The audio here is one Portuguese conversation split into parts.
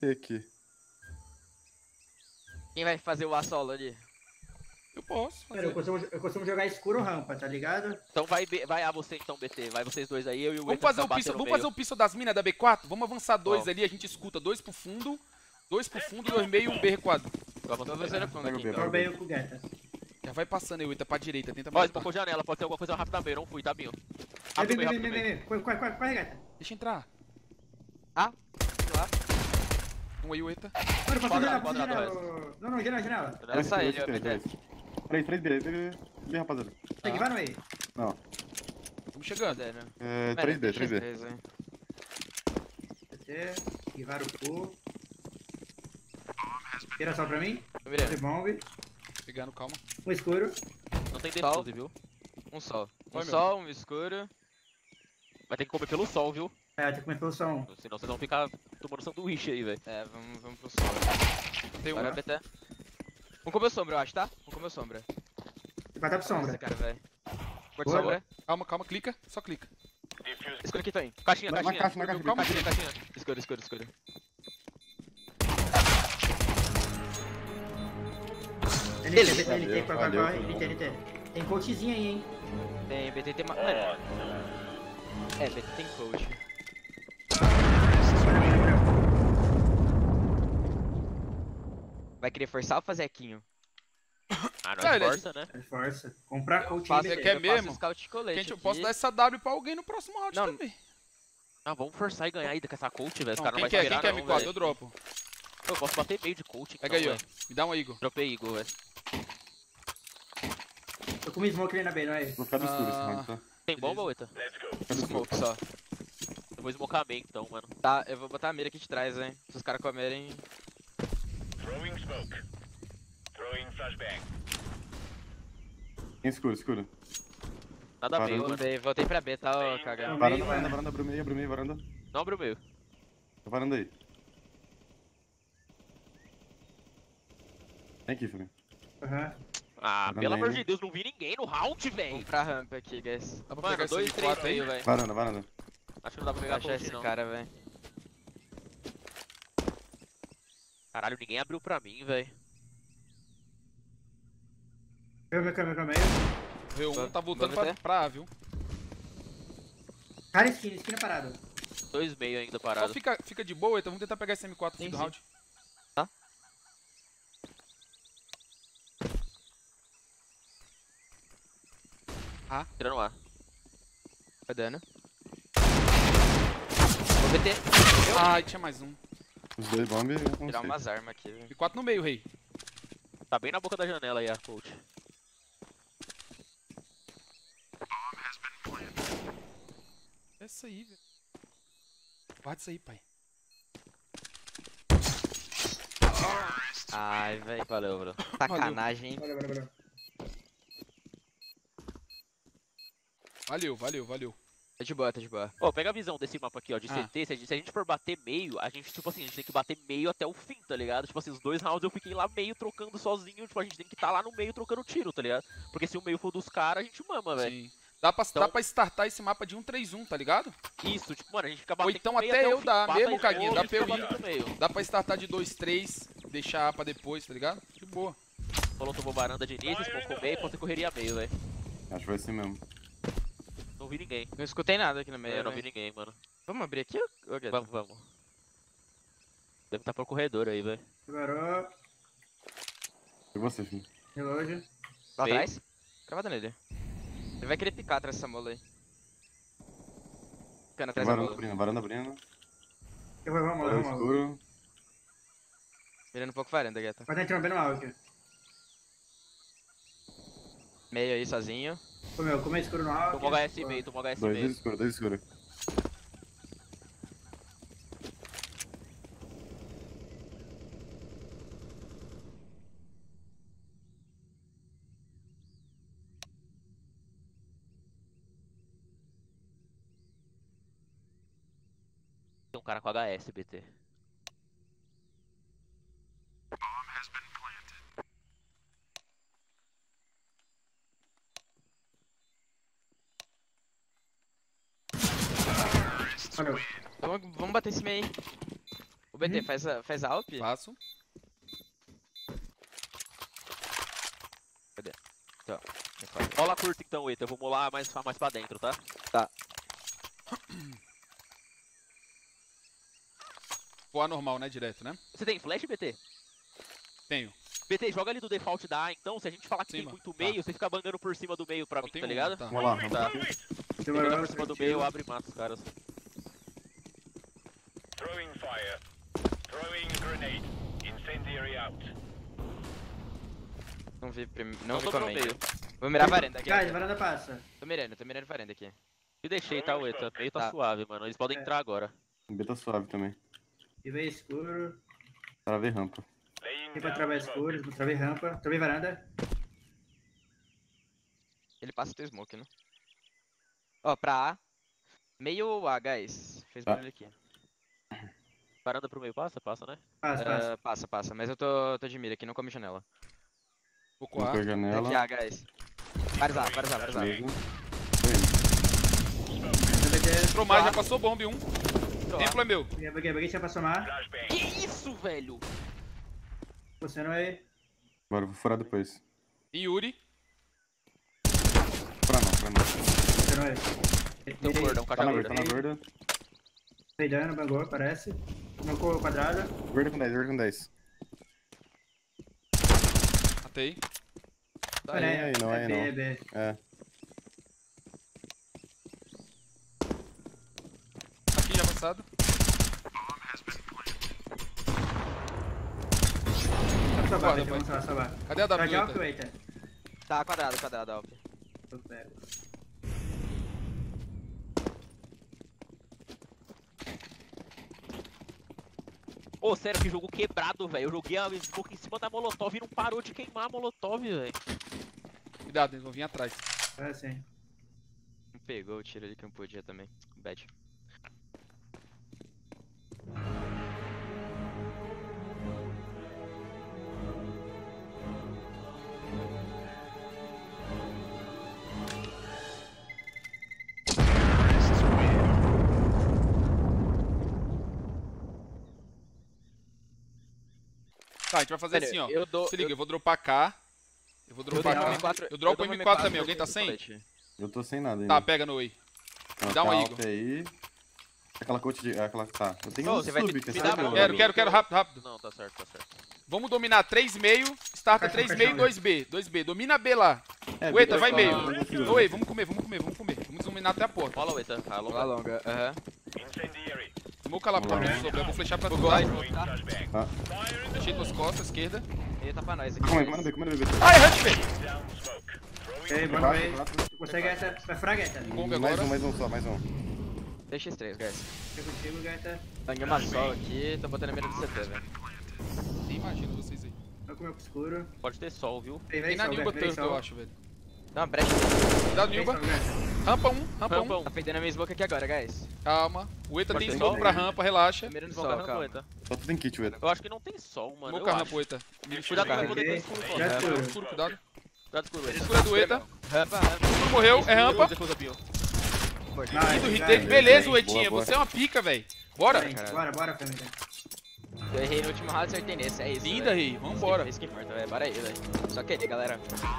BT aqui. Quem vai fazer o A solo ali? Eu posso Cara, fazer. eu costumo jogar escuro rampa, tá ligado? Então vai A você então, BT. Vai vocês dois aí, eu e o Vamos Ethan fazer pra o bater pistol, no vamos meio. fazer o pistol das minas da B4? Vamos avançar dois Vamos. ali, a gente escuta. Dois pro fundo, dois meio e um B recuado. Eu vou fazer no fundo Pega o aqui, B, então. Eu meio com o Guetta. Já vai passando aí, Eita, pra direita, tenta Ó, mais. espocou janela, pode ter alguma coisa rápida meio, não fui, tá, Binho? Vem, Rápido vem, meio, vem, rápido vem, meio. vem. Corre, Guetta. Deixa entrar. Ah, lá. Um aí, o Eita. Mano, passou Quadrado, janela, quadrado, Não, janela. Janela é só ele, ó, três, BT. três, B, rapaziada. Tem que vai no meio. Não. Estamos chegando. Cadê, né? 3B, 3B. Três, hein. BT, esquivar o cu. Tira só pra mim. Tô mirando. Fazer bomb. Pegando, calma. Um escuro. Não tem defuse, viu? Um sol. Um Vai, meu. sol, um escuro. Vai ter que comer pelo sol, viu? É, tem que comer pelo som. Senão vocês vão ficar tomando sanduíche aí, velho. É, vamos pro sol. Tem um. Bora, BT. Vamos comer sombra, eu acho, tá? Vamos comer sombra. Vai dar pro sombra. Esse cara, velho. Corte Boa. sombra. Calma, calma, clica. Só clica. Escuro aqui também. Caixinha, Na caixinha. caixa, na caixa. Calma, Caixinha, caixinha. Escuro, escuro, escuro. LT, Valeu, corre. valeu. LT. Tem coachzinho aí, hein. Tem BT, tem... Mano. É, BT tem coach. Vai querer forçar ou fazer equinho? Ah, não é Velho, força, né? Força. Comprar coach Faço aí, aqui. BT. Quer Eu faço mesmo? scout colete Gente, eu aqui. posso dar essa W pra alguém no próximo round Não, também. Ah, vamos forçar e ganhar ainda com essa coach, velho. Os Não, caras não quem vão quer? esperar, Quem quer não, M4? velho. Eu dropo. Eu posso bater meio de coach, então, Pega aí, ó. velho. Me dá um Igor. Dropei Eagle, velho. Eu comi smoke ali na B, não é? Vou ficar do escuro esse round, tá? Tem bomba, Weta? Fica do escuro. Smoke só. Eu vou smocar main, então, mano. Tá, eu vou botar a mira aqui de trás, hein. Se os caras comerem... Throwing smoke. Throwing flashbang. Em escuro. Nada Parou. meio, mano. Voltei pra B, tá, ô cagão? Varanda, abriu meio, varanda. Não abriu meio. Varanda aí. Vem aqui, filho. Aham. Ah, Tá pelo vendo amor aí, de Deus, não vi ninguém no round, Vamos velho. pra rampa aqui, guys. Dá pra Mano, pegar 2, esse 3 M4 aí? meio, velho. Varanda. Acho que não dá pra Vou pegar achar coach, esse não. cara, velho. Caralho, ninguém abriu pra mim, velho. Câmera meio. V1 tá voltando Vamos pra A, viu? Cara, esquina parado. 2 meio ainda Só parado. fica de boa, então vamos tentar pegar esse M4 no fim do sim. round. Tirando A. Tá dando. Vou BT. Ai, tinha mais um. Os dois bomb e eu Tirar consigo. umas armas aqui, velho. M4 no meio, rei. Tá bem na boca da janela aí, a coach. Essa aí, velho. Guarda isso aí, pai. Ai, velho. Valeu, bro. Sacanagem, hein? Valeu. Valeu. Tá de boa, tá de boa. Ô, pega a visão desse mapa aqui, ó, de Ah. CT. Se a gente for bater meio, a gente, tipo assim, a gente tem que bater meio até o fim, tá ligado? Tipo assim, os 2 rounds eu fiquei lá meio trocando sozinho, tipo, a gente tem que estar lá no meio trocando tiro, tá ligado? Porque se o meio for dos caras, a gente mama, velho. Sim. Dá Então- pra startar esse mapa de 1-3-1, tá ligado? Isso, tipo, mano, a gente fica Ou batendo então meio até o eu fim, dar, bata mesmo, aí, Caguinho, pô, dá a gente pra eu fica ir. batendo no meio. Dá pra startar de 2-3, deixar A pra depois, tá ligado? De boa. Falou, tomou varanda de início, espocou meio, pode ter correria meio, velho. Acho que vai ser mesmo. Não vi ninguém. Não escutei nada aqui no meio, Eu não vi velho. ninguém, mano. Vamos abrir aqui, ô Gueto? Vamos. Deve estar pro corredor aí, velho. Segurou. E você, filho? Relógio. Lá Meio. atrás? Cravada nele. Ele vai querer picar atrás dessa mola aí. Ficando atrás da mola. Varanda abrindo. Vamos. Escuro. Virando um pouco varanda, Gueto. Vai entrar bem no alto. Meio aí, sozinho. Comeu escuro no alto. Tomou HS meio, tomou HS Dois meio. escuro. Tem um cara com HS, BT. Valeu. Vamos bater esse meio aí. O BT, faz a Alp? Faço. Mola curta então, Eita. Eu vou molar mais pra dentro, tá? Voar normal, né? Direto, né? Você tem flash, BT? Tenho. BT, joga ali do default da A, então. Se a gente falar que tem Cima. muito Tá. meio, você fica bangando por cima do meio pra Só mim, tem tá um, ligado? tá. Vamos lá, Tá. rampa aqui. Você bangando por cima do meio, eu abro e mato os caras. Throwing fire. Throwing grenade. Incendiary out. Não vi Não vi sobrou como meio. Vou mirar a varanda aqui. Guys, varanda passa. Tô mirando varanda aqui. E deixei, tá, Eita? Meio tá Tá. suave, mano. Eles podem entrar agora. B tá suave também. E veio escuro. Travei rampa. Laying Aqui pra down travar smoke. escuro. Travei rampa. Travei varanda. Ele passa o teu smoke, né? Ó, pra A. Meio ou A, guys. Fez Tá. barulho aqui. Varanda pro meio passa? Passa, né? Passa. Passa. Mas eu tô de mira aqui, não come janela. Vou coar. Vou com a Aqui janela. A, guys. Vários A. Mesmo. Entrou mais, já passou bomba um. Entrou A. Templo é meu. Peguei, tinha pra somar. Flashbang. Que isso, velho? Você não aí. Agora eu vou furar depois. E Yuri. Furar não. Você não aí. Tem um gordão, Tá caixa na gorda. gorda, tá na gorda. Peidando, bangou, parece. Mancou quadrada. Gorda com 10. Matei. Tá aí, não, aí não. É B. É. Aqui já passado. Tá Guarda, vamos salvar. Cadê a Tá de W? alto, Eita. Tá, quadrado, Alp. Eu pego. Ô, sério, que jogo quebrado, velho. Eu joguei a smoke em cima da molotov e não parou de queimar a molotov, velho. Cuidado, eles vão vir atrás. Ah, sim. Não pegou o tiro ali que não podia também. Bad. Tá, a gente vai fazer Velho, assim, ó. eu dou- Se liga, eu vou dropar K. Eu vou Eu dropar dou K. M4, Eu dropo dou o um M4 também. eu Alguém tá tenho sem? colete. Eu tô sem nada ainda. Tá, pega no Way. Não, dá um tá Eagle. alta aí. Aquela coach de. Aquela. Tá. Eu tenho Ô, um você vai sub, ter que que é me dar sabe? bola. Quero, rápido. Não, tá certo. Vamos dominar 3 meio. Starta Caixão, 3 meio e caixão, 2B. 2B. Domina B lá. É, Ueta, eu vai só- meio. eu não consigo. Oi, vamos comer. Vamos dominar até a porta. Mola, Eita. Lá Alô, longa, aham. Incendiary. Smoke lá porta Vamos lá. sobre. Eu vou flechar pra tu. Bugou. Vai. Throwing flashbang. Tá. Fire in the Fechei tuas costas, esquerda. Ele tá pra nós aqui. Calma aí, guys. comanda B. Ai, Hunt, velho. down smoke. Throwing Ei, bora Quatro, aí. quatro. Consegue essa. Vai fraga, Eita. Bomba Mais agora. mais um só, mais um. Deixa os 3, guys. Fica contigo, Gaita. Banguei uma sol aqui, tô botando a mira do CT, velho. Nem imagino vocês aí. Vai comer pro escuro. pode ter sol, viu? Tem na Nilba tanto, eu acho, velho. Dá uma brecha. Cuidado, Nilba. Rampa 1, rampa 1. Rampa 1. Tá fedendo a minha smoke aqui agora, guys. Calma. O Eta Pode tem ter smoke sol? pra rampa, relaxa. Tô mirando no Smoke sol, rampa, calma. Eita. Só tu tem kit, Ueta. Eu acho que não tem sol, mano. Smoke a Eu rampa, acho. Eta. Cuidado que eu vou Carreguei. depois escuro, pô. Já É, escuro. Escuro, cuidado. Cuidado escuro, Eita. Escuro é do Eta. Rampa. Escuro morreu, é rampa. Depois eu pio. E do Nice, retake. guys. Beleza, Boa, Etinha. boa. Você é uma pica, velho. Bora. Bora, família. Eu errei no último round, acertei nesse, é isso. Linda, Rei. Vambora. Isso que importa, velho. Bora aí, velho. Só querer, galera.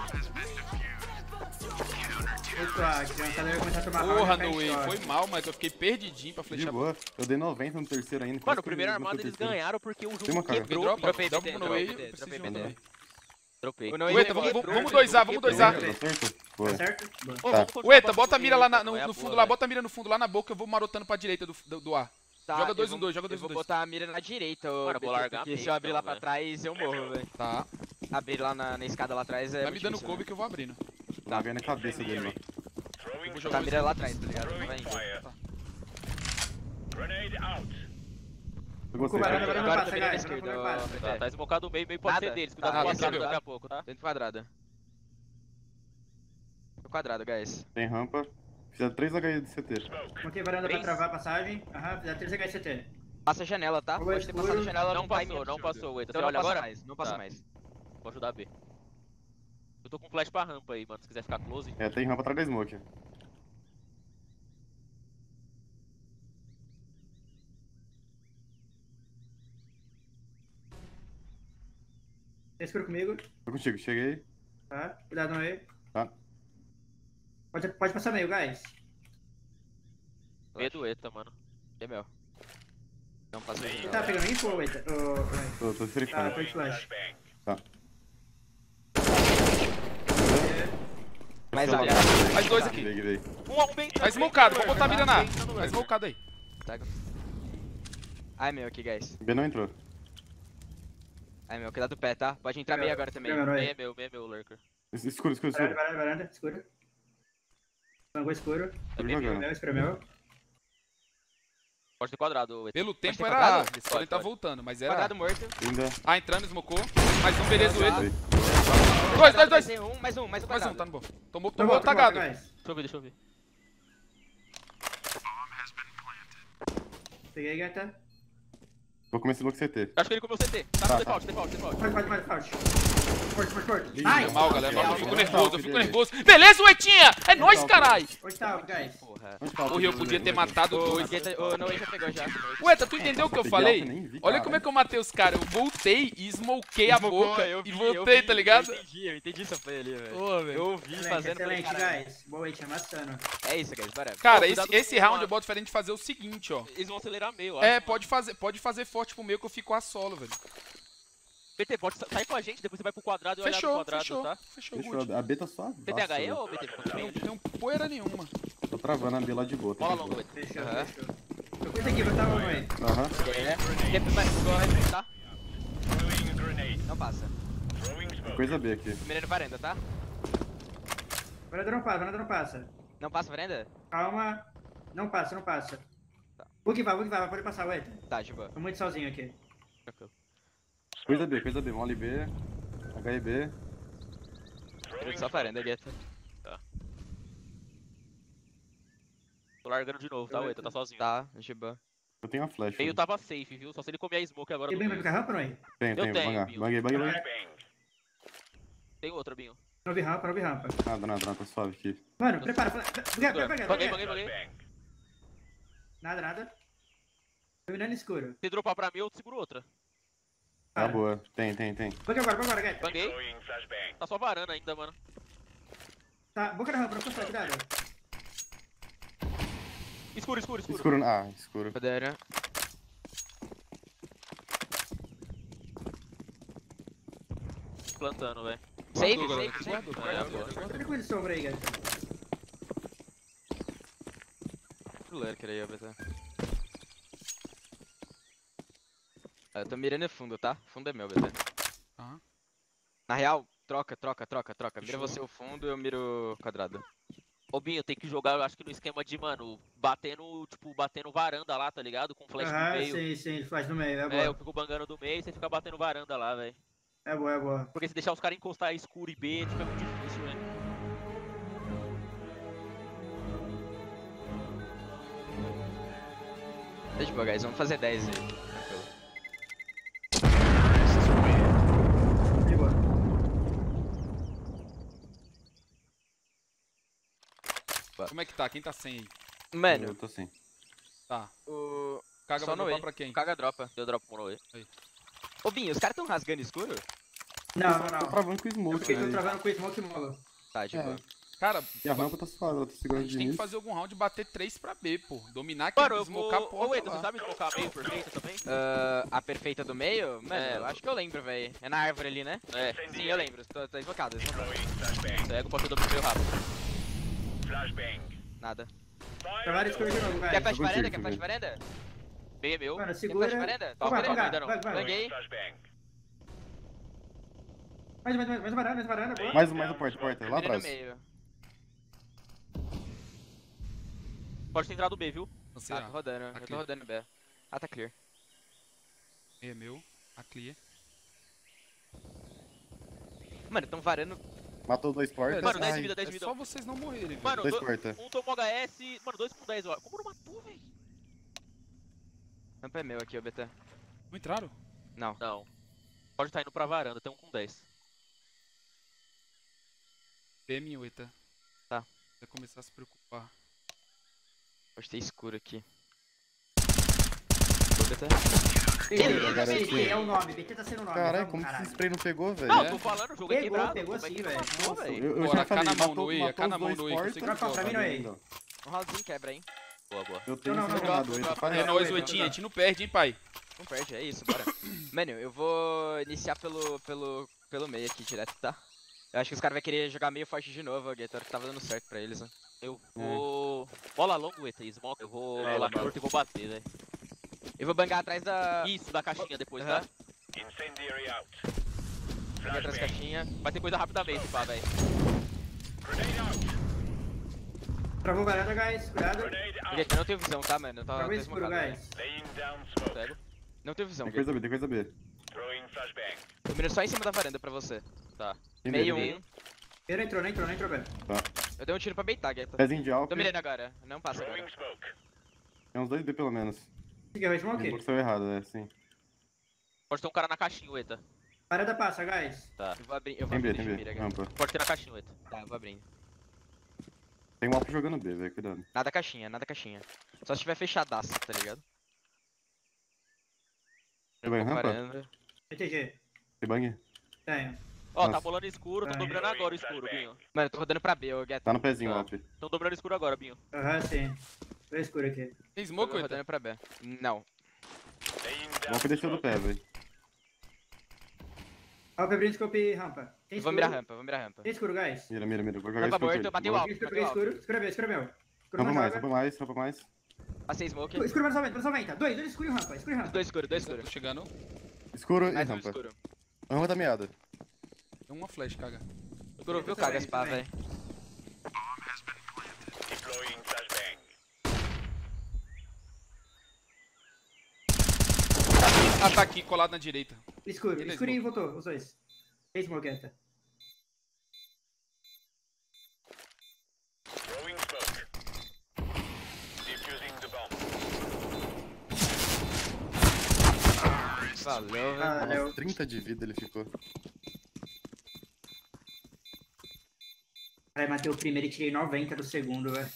Eita, que a galera começar a tomar Porra, round, no Way. fecha, ó. Foi mal, mas eu fiquei perdidinho pra De flechar. boa. Eu dei 90 no terceiro ainda. Mano, quase o que primeiro eu armado botei eles terceiro. ganharam porque o Tem jogo uma cara. Me quebrou. dropa, Dropei, dropa BT, no Way. dropei, Eu preciso dropei, de um BT. também. Dropei. O No Ueta, Way vamos 2A, vamos 2A. Tá certo? Boa. Tá certo? Boa. Ô, Tá. vamos continuar Ueta, com a bota a mira lá Eita, no não é a no fundo boa, lá, velho. bota a mira no fundo lá na boca, eu vou marotando pra direita do A. Tá, Joga eu 2 vou- no 2, joga 2 Eu no vou 2. botar a mira na direita, ô, Mano, eu vou BT, largar porque a se eu abrir lá então, pra trás, eu morro, velho. Tá. Abrir lá na escada lá atrás é Vai me muito dando difícil, cover que eu vou abrindo. Tá vendo a cabeça dele lá. Throwing Vou Tá jogar a mira lá atrás, tá ligado? Não vai Throwing indo. fire. Grenade out. Eu gostei. Varanda, varanda, Agora passa, tô mirando guys. na esquerda, Varanda, ó, passa. BT. Tá esmocado o meio pode ser Nada. deles. Tá, Cuidado com o recebeu. quadrado daqui a pouco, tá? Dentro do quadrado. No quadrado, guys. Tem rampa. Fiz 3 HE de CT. Smoke. Montei varanda pra Três. travar a passagem. Aham, fiz a 3 HCT. Passa a janela, tá? Boa, Pode ter escuro. passado a janela, Não vai passou, me não ajuda. passou, Eita. Então Você não olha passa agora? mais, não passa Tá. mais. Vou ajudar a B. Eu tô com flash pra rampa aí, mano. Se quiser ficar close. É, tem rampa atrás da smoke. Tem escuro comigo. Tô contigo, cheguei. Tá? Cuidado no meio. Tá. Pode passar meio, guys. Meio do ETA, mano. É meu. Não passa Ele aí. tá pegando info, ou Eita? Tô free Tá, fire. tô de flash. Flashbang. Mais Tô área. lá. Mais dois aqui. Veio. Um bem. Tá smocado, vou botar a mira na. Bem, tá no Tá lurker. smocado aí. Ah, é meu aqui, guys. B não entrou. Ah, é meu. Cuidado do pé, tá? Pode entrar meio agora também. Primeiro, Bem aí. é meu, lurker. Escuro. Varanda, escuro. Mangou escuro. Tô bem jogando. Escuro meu. Pode ter quadrado, ETA. Pelo tempo ter era quadrado? A. Eles podem tá Pode. voltando, mas era A. Quadrado morto. Ainda. Ah, entrando, smocou. Mais um, beleza, o Eita. Veio. Dois. Mais um Mais quadrado. um, tá no bom. Tomou Tomou, tagado. guys. Deixa eu ver. Peguei, gata. Vou começar logo CT. Acho que ele comeu CT. Tá Tá, no default. Forte. Forte. Foi mal, galera. Real, Eu fico real. nervoso, eu fico nervoso. Beleza, o Etinha! É nóis, Real. carai! Onde tá, guys? Porra. Onde tá o Porra, eu podia ter matado O dois. Noe já pegou já. Ué, tu entendeu o que eu Peguei falei? alta, nem vi, Olha cara. como é que eu matei os caras. Eu voltei e smokei a Smocou, boca eu e vi, voltei, tá ligado? Eu entendi essa play ali, velho. Pô, velho. Eu ouvi fazendo play, Excelente, caralho. guys. Boa, It, amassando. É isso, guys, bora. Cara, Pô, cuidado esse com round uma- eu boto diferente de fazer o seguinte, ó. Eles vão acelerar meio, É, acho. pode fazer forte pro meu que eu fico a solo, velho. BT, pode sair com a gente, depois você vai pro quadrado e olhar no Fechou, quadrado, fechou. tá? Fechou, Fechou. good. A B tá suave. Você tem HE ou BT? Não tem poeira nenhuma. Tô travando a B lá de boa. tá Bola de longa, boa. BT. Fechou. Aham. Eu fui aqui, botar o aí. Aham. Tá? Throwing grenade. Não passa. Throwing smoke. Coisa B aqui. Mirando varanda, tá? Varanda não passa. Não passa varanda? Calma. Não passa. Vou que vai, pode passar, ué. Tá, de boa. Tô muito sozinho aqui. Tranquilo. Coisa B. Mole B. HIB. Mirando só varanda, gueta. Tô largando de novo, tá, Ueta? Tá sozinho. Tá, de boa. Eu tenho a flash. Meio tava safe, viu? Só se ele comer a smoke agora Tem no bem pra meio. ficar rampa, não é? Tenho. tenho, Bangar. Binho. Banguei. Flashbang. Tem outra, Binho. Não vi rampa. Nada. Tá suave aqui. Mano, prepara. Banguei. Flashbang. Nada. Dominando escuro. Se dropar pra mim, eu seguro outra. Tá Para. boa. Tem. Boca agora, Gata. Banguei. Throwing flashbang. Tá só varando ainda, mano. Tá, boca da rampa, não consegue, cuidado. Escuro. Escuro. Ah, escuro. Poderam. Plantando, velho. Save. Fica com ele sombra aí, Gata. Lurker aí, ó, BT. Eu tô mirando fundo, tá? Fundo é meu, BT. Aham. Na real, troca. Mira Fechou. você o fundo, eu miro o quadrado. Ô, Binho, tem que jogar, eu acho que no esquema de, mano, batendo varanda lá, tá ligado? Com flash no meio. Sim, flash no meio, é É, boa. eu fico bangando do meio e você fica batendo varanda lá, velho. É boa. Porque se deixar os caras encostar escuro e B, fica muito difícil, velho. Deixa eu guys, vamos fazer 10 aí. Tranquilo. De boa. Como é que tá? Quem tá sem aí? Mano, Eu tô sem. Tá. o. Caga Só vai no dropar E. pra quem? Caga dropa. Deu drop pro Noe. Ô Binho, os caras tão rasgando escuro? Não. Tô travando com Eu smoke. fiquei velho. travando com o smoke molo. Tá, de É. boa. Cara, E a rampa tá suave. Eu tô a segurando gente de tem que início. fazer algum round e bater 3 pra B, pô. Dominar aqui, Mano, eu vou... smocar a porta Ô, Eita, lá. você sabe smocar meio perfeito também? A perfeita do meio? Mano, É, eu acho que eu lembro, velho. É na árvore ali, né? É, Sim, eu lembro. Tô invocado. Throwing flashbang. cego, pode ser dobro meio rápido. Flashbang. Nada. Travaram escuro de novo, Quer guys. flash contigo, varanda? Quer filho. flash varanda? Meio é meu. Mano, Quer segura. flash varanda? Calma, Vai, ainda não. vai. Banguei. Flashbang. Mais varanda, boa. Mais um porta. Lá Mirei no atrás. meio. Pode ter entrado B, viu? Você, Tá, tô rodando. Tá Eu tô clear. rodando B. Ah, tá clear. É meu. A clear. Mano, tão varando. Matou 2 portas. Mano, 10 de Ai, vida, 10 É de vida. só vocês não morrerem, velho. Mano, 2 portas. um tomou HS, mano, 2 com 10, ó. Como não matou, velho? Rampa é meu aqui, ô BT. Não entraram? Não. Não. Pode estar indo pra varanda, tem um com 10. B, minhueta. Tá. Vai começar a se preocupar. Pode ter escuro aqui. BT. BT é o nome, BT tá sendo o nome. Caralho, vamos, como que esse caralho. spray não pegou, velho? Não, tô falando, o jogo é Pegou, quebrado. pegou como é sim, que velho. passou, Nossa, velho? eu Bora, já cá falei, na mão matou, do Wei, matou cá na os mão dois do Wei, fortes, consigo Dropa pra mim, tá não é? vendo? Um roundzinho quebra, hein? Boa, boa. Eu tenho Não, não, encerrado, não, ele não, tá não, falhando. É não, nóis, não, Oitinho, não. a gente não perde, hein, pai. Não perde, é isso, bora. Mano, eu vou iniciar pelo meio aqui direto, tá? Eu acho que os caras vão querer jogar meio forte de novo, o Gator, que tava dando certo pra eles, né? Eu vou... Bola longa, Eta, smoke, eu vou lá curto e vou bater, velho. Eu vou bangar atrás da... Isso, da caixinha depois, Aham. tá? Incendiary out. Bangar atrás da Flashbang. caixinha. Vai ter coisa rapidamente, pá, velho. Grenade out. Travou varanda, guys. Cuidado. Grenade O out. Gator não tem visão, tá, mano? Eu tava Travou escuro, desmocado. guys. Laying down smoke. Sério? Não tem visão, Tem Gator. coisa B, tem coisa B. Throwing flashbang. Tô mirando só em cima da varanda pra você. Tem Meio B, tem B. um. Ele não entrou, velho. Eu dei um tiro pra beitar, Gator. Pezinho de alfa. Tô mirando agora. Não passa Throwing agora. smoke. Tem uns 2 B pelo menos. Seguiu o smoke? O saiu errado, né? Sim. Pode ter um cara na caixinha, Eta. Varanda passa, guys. Eu vou abrir, eu vou Tem B, abrir tem de B. mira, Gator. Rampa. Pode ter na caixinha, Eta. Tá, eu vou abrindo. Tem um alfa jogando B, velho. Cuidado. Nada caixinha, nada caixinha. Só se tiver fechadaço, tá ligado? Tem bang rampa? Varanda. BTG. Tem bang? Tenho. Ó, tá Nossa. bolando escuro, tão Ai. dobrando agora o escuro, Binho. Mano, eu tô rodando pra B, ô Gator. Tá no pezinho, Tá. alfa. Tão dobrando escuro agora, Binho. Aham, sim. Tô escuro aqui. Tem Tô smoke, Oita? rodando pra B. Não. Laying O down alfa deixou do smoke. pé, velho. Ó, abrindo scope e rampa. Tem Eu vou escuro. mirar rampa, vou mirar rampa. Tem escuro, guys. Mira, mira, mira. Vou jogar Rampa isso morto, eu bati o alto. Escuro, escuro. Escuro é meu, escuro é meu. Escuro Rampa não mais, joga. rampa mais, rampa mais. Passei smoke. Escuro menos 90. Dois escuro e rampa. Escuro e rampa. Dois escuro, dois escuro. Tô chegando. Escuro e Mais um rampa. escuro. A rampa tá meada. Tem uma flash, caga. Escuro viu, caga esse pá, também. velho. Deploying flashbang. Ah, tá aqui, colado na direita. Escuro. Beleza, Escuro e voltou, os dois. Tem smoke, Eta. Throwing smoke. Defusing the bomb. Valeu, velho. Valeu. Nossa, 30 de vida ele ficou. Caralho, matei o primeiro e tirei 90 do segundo, velho.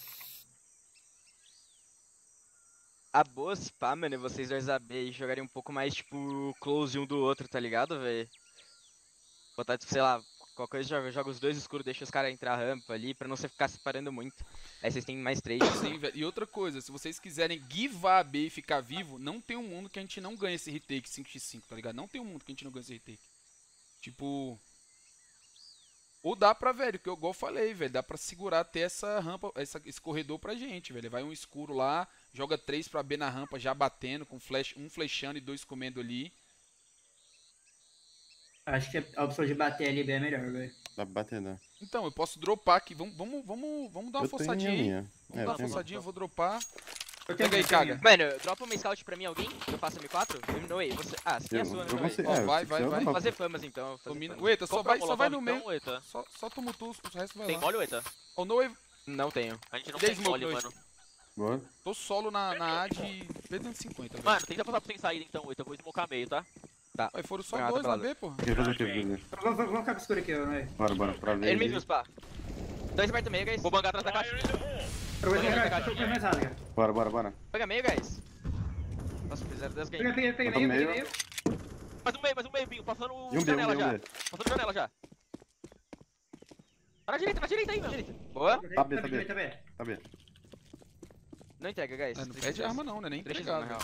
A boa, se pá, mano, é vocês dois AB e jogarem um pouco mais, tipo, close um do outro, tá ligado, velho? Botar, tipo, sei lá, qualquer coisa, joga os dois escuros, deixa os caras entrar rampa ali, pra não você ficar separando muito. Aí vocês têm mais três. Sim, velho. E outra coisa, se vocês quiserem givar a B e ficar vivo, não tem um mundo que a gente não ganha esse retake 5x5, tá ligado? Não tem um mundo que a gente não ganha esse retake. Tipo... Ou dá pra, velho, que eu igual eu falei, velho, dá pra segurar até essa rampa, esse corredor pra gente, velho. Vai um escuro lá, joga 3 pra B na rampa já batendo, com flash, um flashando e 2 comendo ali. Acho que a opção de bater ali bem é melhor, velho. Dá pra bater, né? Então, eu posso dropar aqui, vamos dar uma Eu forçadinha tenho a aí. minha. Vamos dar uma tenho- forçadinha, eu vou dropar. Eu Pega aí, eu caga. Mano, dropa uma scout pra mim, alguém? Que eu faço M4? Noei, você... Ah, sim, é Eu, sua, né, eu Noei? consigo. Ó, é, vai, se vai, quiser, eu vai. dou. Fazer famas, então. Fazer Domina. famas. O Eita, só Compra vai no Molotov, meio. então, Eta. Só toma o tusto, o resto vai Tem lá. mole, Eta? Ô, Noe, Não tenho. A gente não Dei tem smoke, mole, dois. mano. Boa. tô solo na A de P250, velho. Mano, tenta passar pra sem saída então, Eta. Eu vou smocar meio, tá? Aí foram só Obrigado, 2 na Vlado. B, porra. Quer fazer o que, Bruno? Vamos ficar com escuro aqui, não é? Bora, bora, pra ver. Ele me viu, pá. 2 aberto meio, guys. Vou bangar atrás da Fire caixinha. in the hole. Eu vou Pega pegar, essa deixa eu pegar mais rasga. Bora, bora, bora. Pega meio, guys. Nossa, fizeram 10 game. Peguei Eu tô meio, no peguei meio. meio. Mais um meio, Binho. Passando E um B, um B, janela um já. B. Passando janela já. Tá na direita aí, mano. Boa. Tá B, tá B. Tá B. Tá bem. Não entrega, guys. Não perde arma não, né? Nem 3x1 entregado. na real.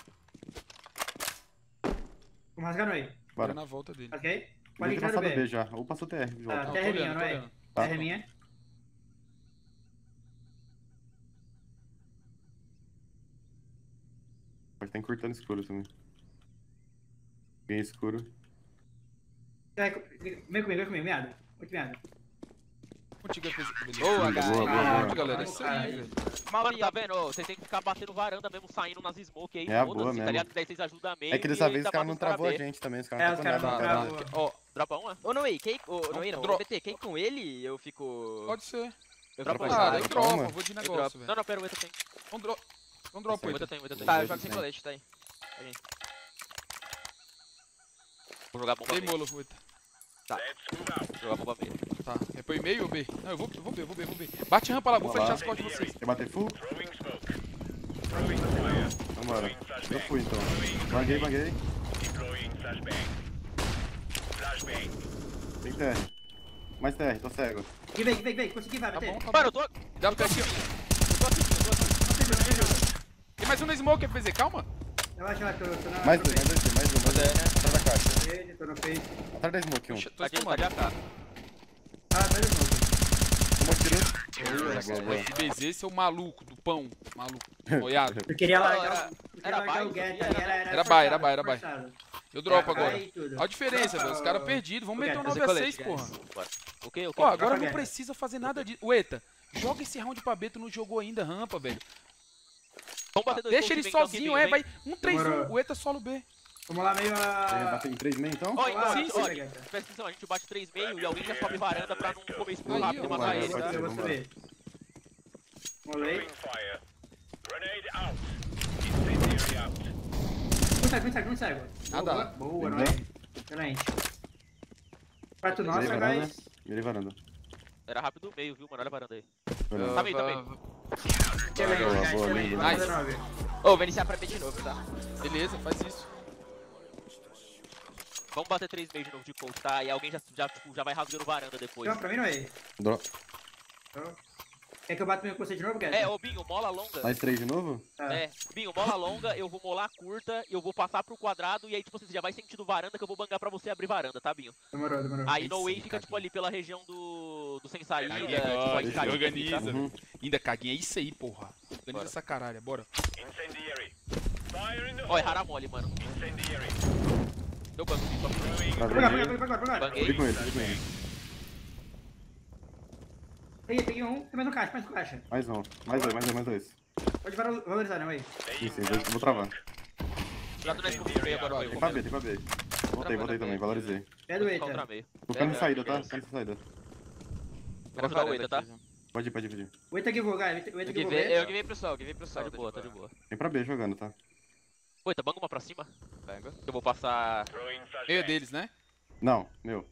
Vamos rasgar no aí. Bora. Na volta dele. Rasguei. Pode Pode entrar no passado B B. já. Ou passou TR. Jogo. Tá, Não, terra tô é minha, olhando, não tô é? olhando. Tá. Terra é minha. Pode estar encurtando escuro também. Bem escuro. Vem comigo, meado. Muito meado. Contigo é beleza. Boa, Boa, guys. boa, Ah, boa. galera, é isso aí, Caralho. velho. Mano, tá vendo? Ô, vocês têm que ficar batendo varanda mesmo, saindo nas smoke aí. É a foda-se, boa tá mesmo. ligado? Que daí vocês ajudam a meio. É que dessa e vez ainda os caras mata não os cara travou a B. gente também. Os É, caras os não caras travou não nada. travou. Ó, Dropa uma? Ô, Noei, quem... Ô, Noei não. Dro- Ô, BT, quem com ele, eu fico... pode ser. Eu Dropa fico um. Cara, ajudado. eu Calma. dropo, vou de negócio, dropo. velho. Não, pera, o Eta tem. Então dropa O ele. Eta tem, o Eta tem. Tá, eu jogo sem colete, tá aí. Vou jogar bomba Dei meio. molo, Eita. Let's move out. Vou jogar bomba meio. Tá, é pro e-mail ou B? Não, eu vou B. Bate rampa lá, vou Vamos lá. fechar as costas de vocês. Quer bater full? Throwing smoke. Throwing fire. Vambora. Throwing Eu flashbang. fui então. Throwing Banguei. Deploying flashbang. Flashbang. Tem TR. Mais TR, tô cego. Vem. Consegui, vai, Tá BT. bom, tá bom. Mano, eu tô aqui. Dá pra aqui, ó. Eu tô aqui. Tem mais um no smoke, FZ, calma. Relaxa, tô na... Mais dois, mais um. Atrás da caixa. Tô no peito. Atrás da smoke, um. Tô Tá de espumando. AK. Ah, vai de novo. Tomou tiro. Boa. FBZ, seu maluco, do pão. Maluco, noiado. Eu queria Não, largar era o buy, get, isso aqui era buy, forçado. Eu dropo Vai agora. e tudo. Olha a diferença, velho. Os caras perdidos. Vamos meter um Fazer 9x6, colete, porra. Bora. Ok. Ó, agora Troca não guerra. precisa fazer nada disso. Ueta, joga esse round pra B, tu não jogou ainda, rampa, velho. Vamos bater dois Deixa pontos ele de bem, então, sozinho, que é, vem, vai. vem. 1-3-1, Demorou. Ueta solo B. Vamos lá, meio a... Bater em 3 meio então? Ó, então, Sim, ó, sim. presta atenção, a gente bate 3,5 e alguém já sobe varanda pra não comer isso Aí, rápido e ó, matar vai, ele, vai, tá? vai. Eu vou subir. Molei. Throwing fire. Grenade out. Incendiary out. Muito cego. Nada. Boa, Uhum. não é? Excelente. Quarto nosso, Mirei varanda. guys. Mirei varanda. Era rápido o meio, viu, mano? Olha a varanda aí. Olha. Tá meio, tá meio. Excelente, Boa, guys, boa, excelente. lindo. Vamos Nice. fazer 9. Ô, vou iniciar pra B de novo, tá? Beleza, faz isso. Vamos bater 3,5 de novo de coach, tá? E alguém já vai rasgando varanda depois. Então, pra mim não é. Dro- Quer que eu bata meu com você de novo, guys? É, ô Binho, mola longa. Mais 3 de novo? Tá. É, Binho, mola longa, eu vou molar curta, eu vou passar pro quadrado e aí, tipo, você já vai sentindo varanda que eu vou bangar pra você abrir varanda, tá, Binho? Demorou. Aí no Sim, way fica, cara. tipo, ali pela região do sem saída, Caguinha tipo, gosta, aí cai, organiza, tá? velho. Ainda caguinha, é isso aí, porra. Organiza Bora. essa caralho, bora. Incendiary. Fire in the Ó, hole. erraram a mole, mano. Incendiary. Deu banco, Binho, só Throwing Pra Vai ver. agora. banguei. Fiquei com ele. Peguei um. Tem mais um caixa, mais um caixa. Mais um. Mais dois. Pode valorizar, né, ué? Sim, vou travar. Cuidado na escuta do meio agora, Tem meio. pra B, tem pra B. Voltei também, valorizei. Pé do Contra Eita. meio. Tô ficando de saída, tá? Ficando de saída. Eu vou ajudar o Eita, tá? Pode ir. O Eita givou, guys. O Eita Eu givou. givei pro sol, Tá de boa, tá de boa. Tem pra B jogando, tá? Eita, banga uma pra cima. Bango. Eu vou passar... Throwing flashbang. Meio deles, né? Não, meu.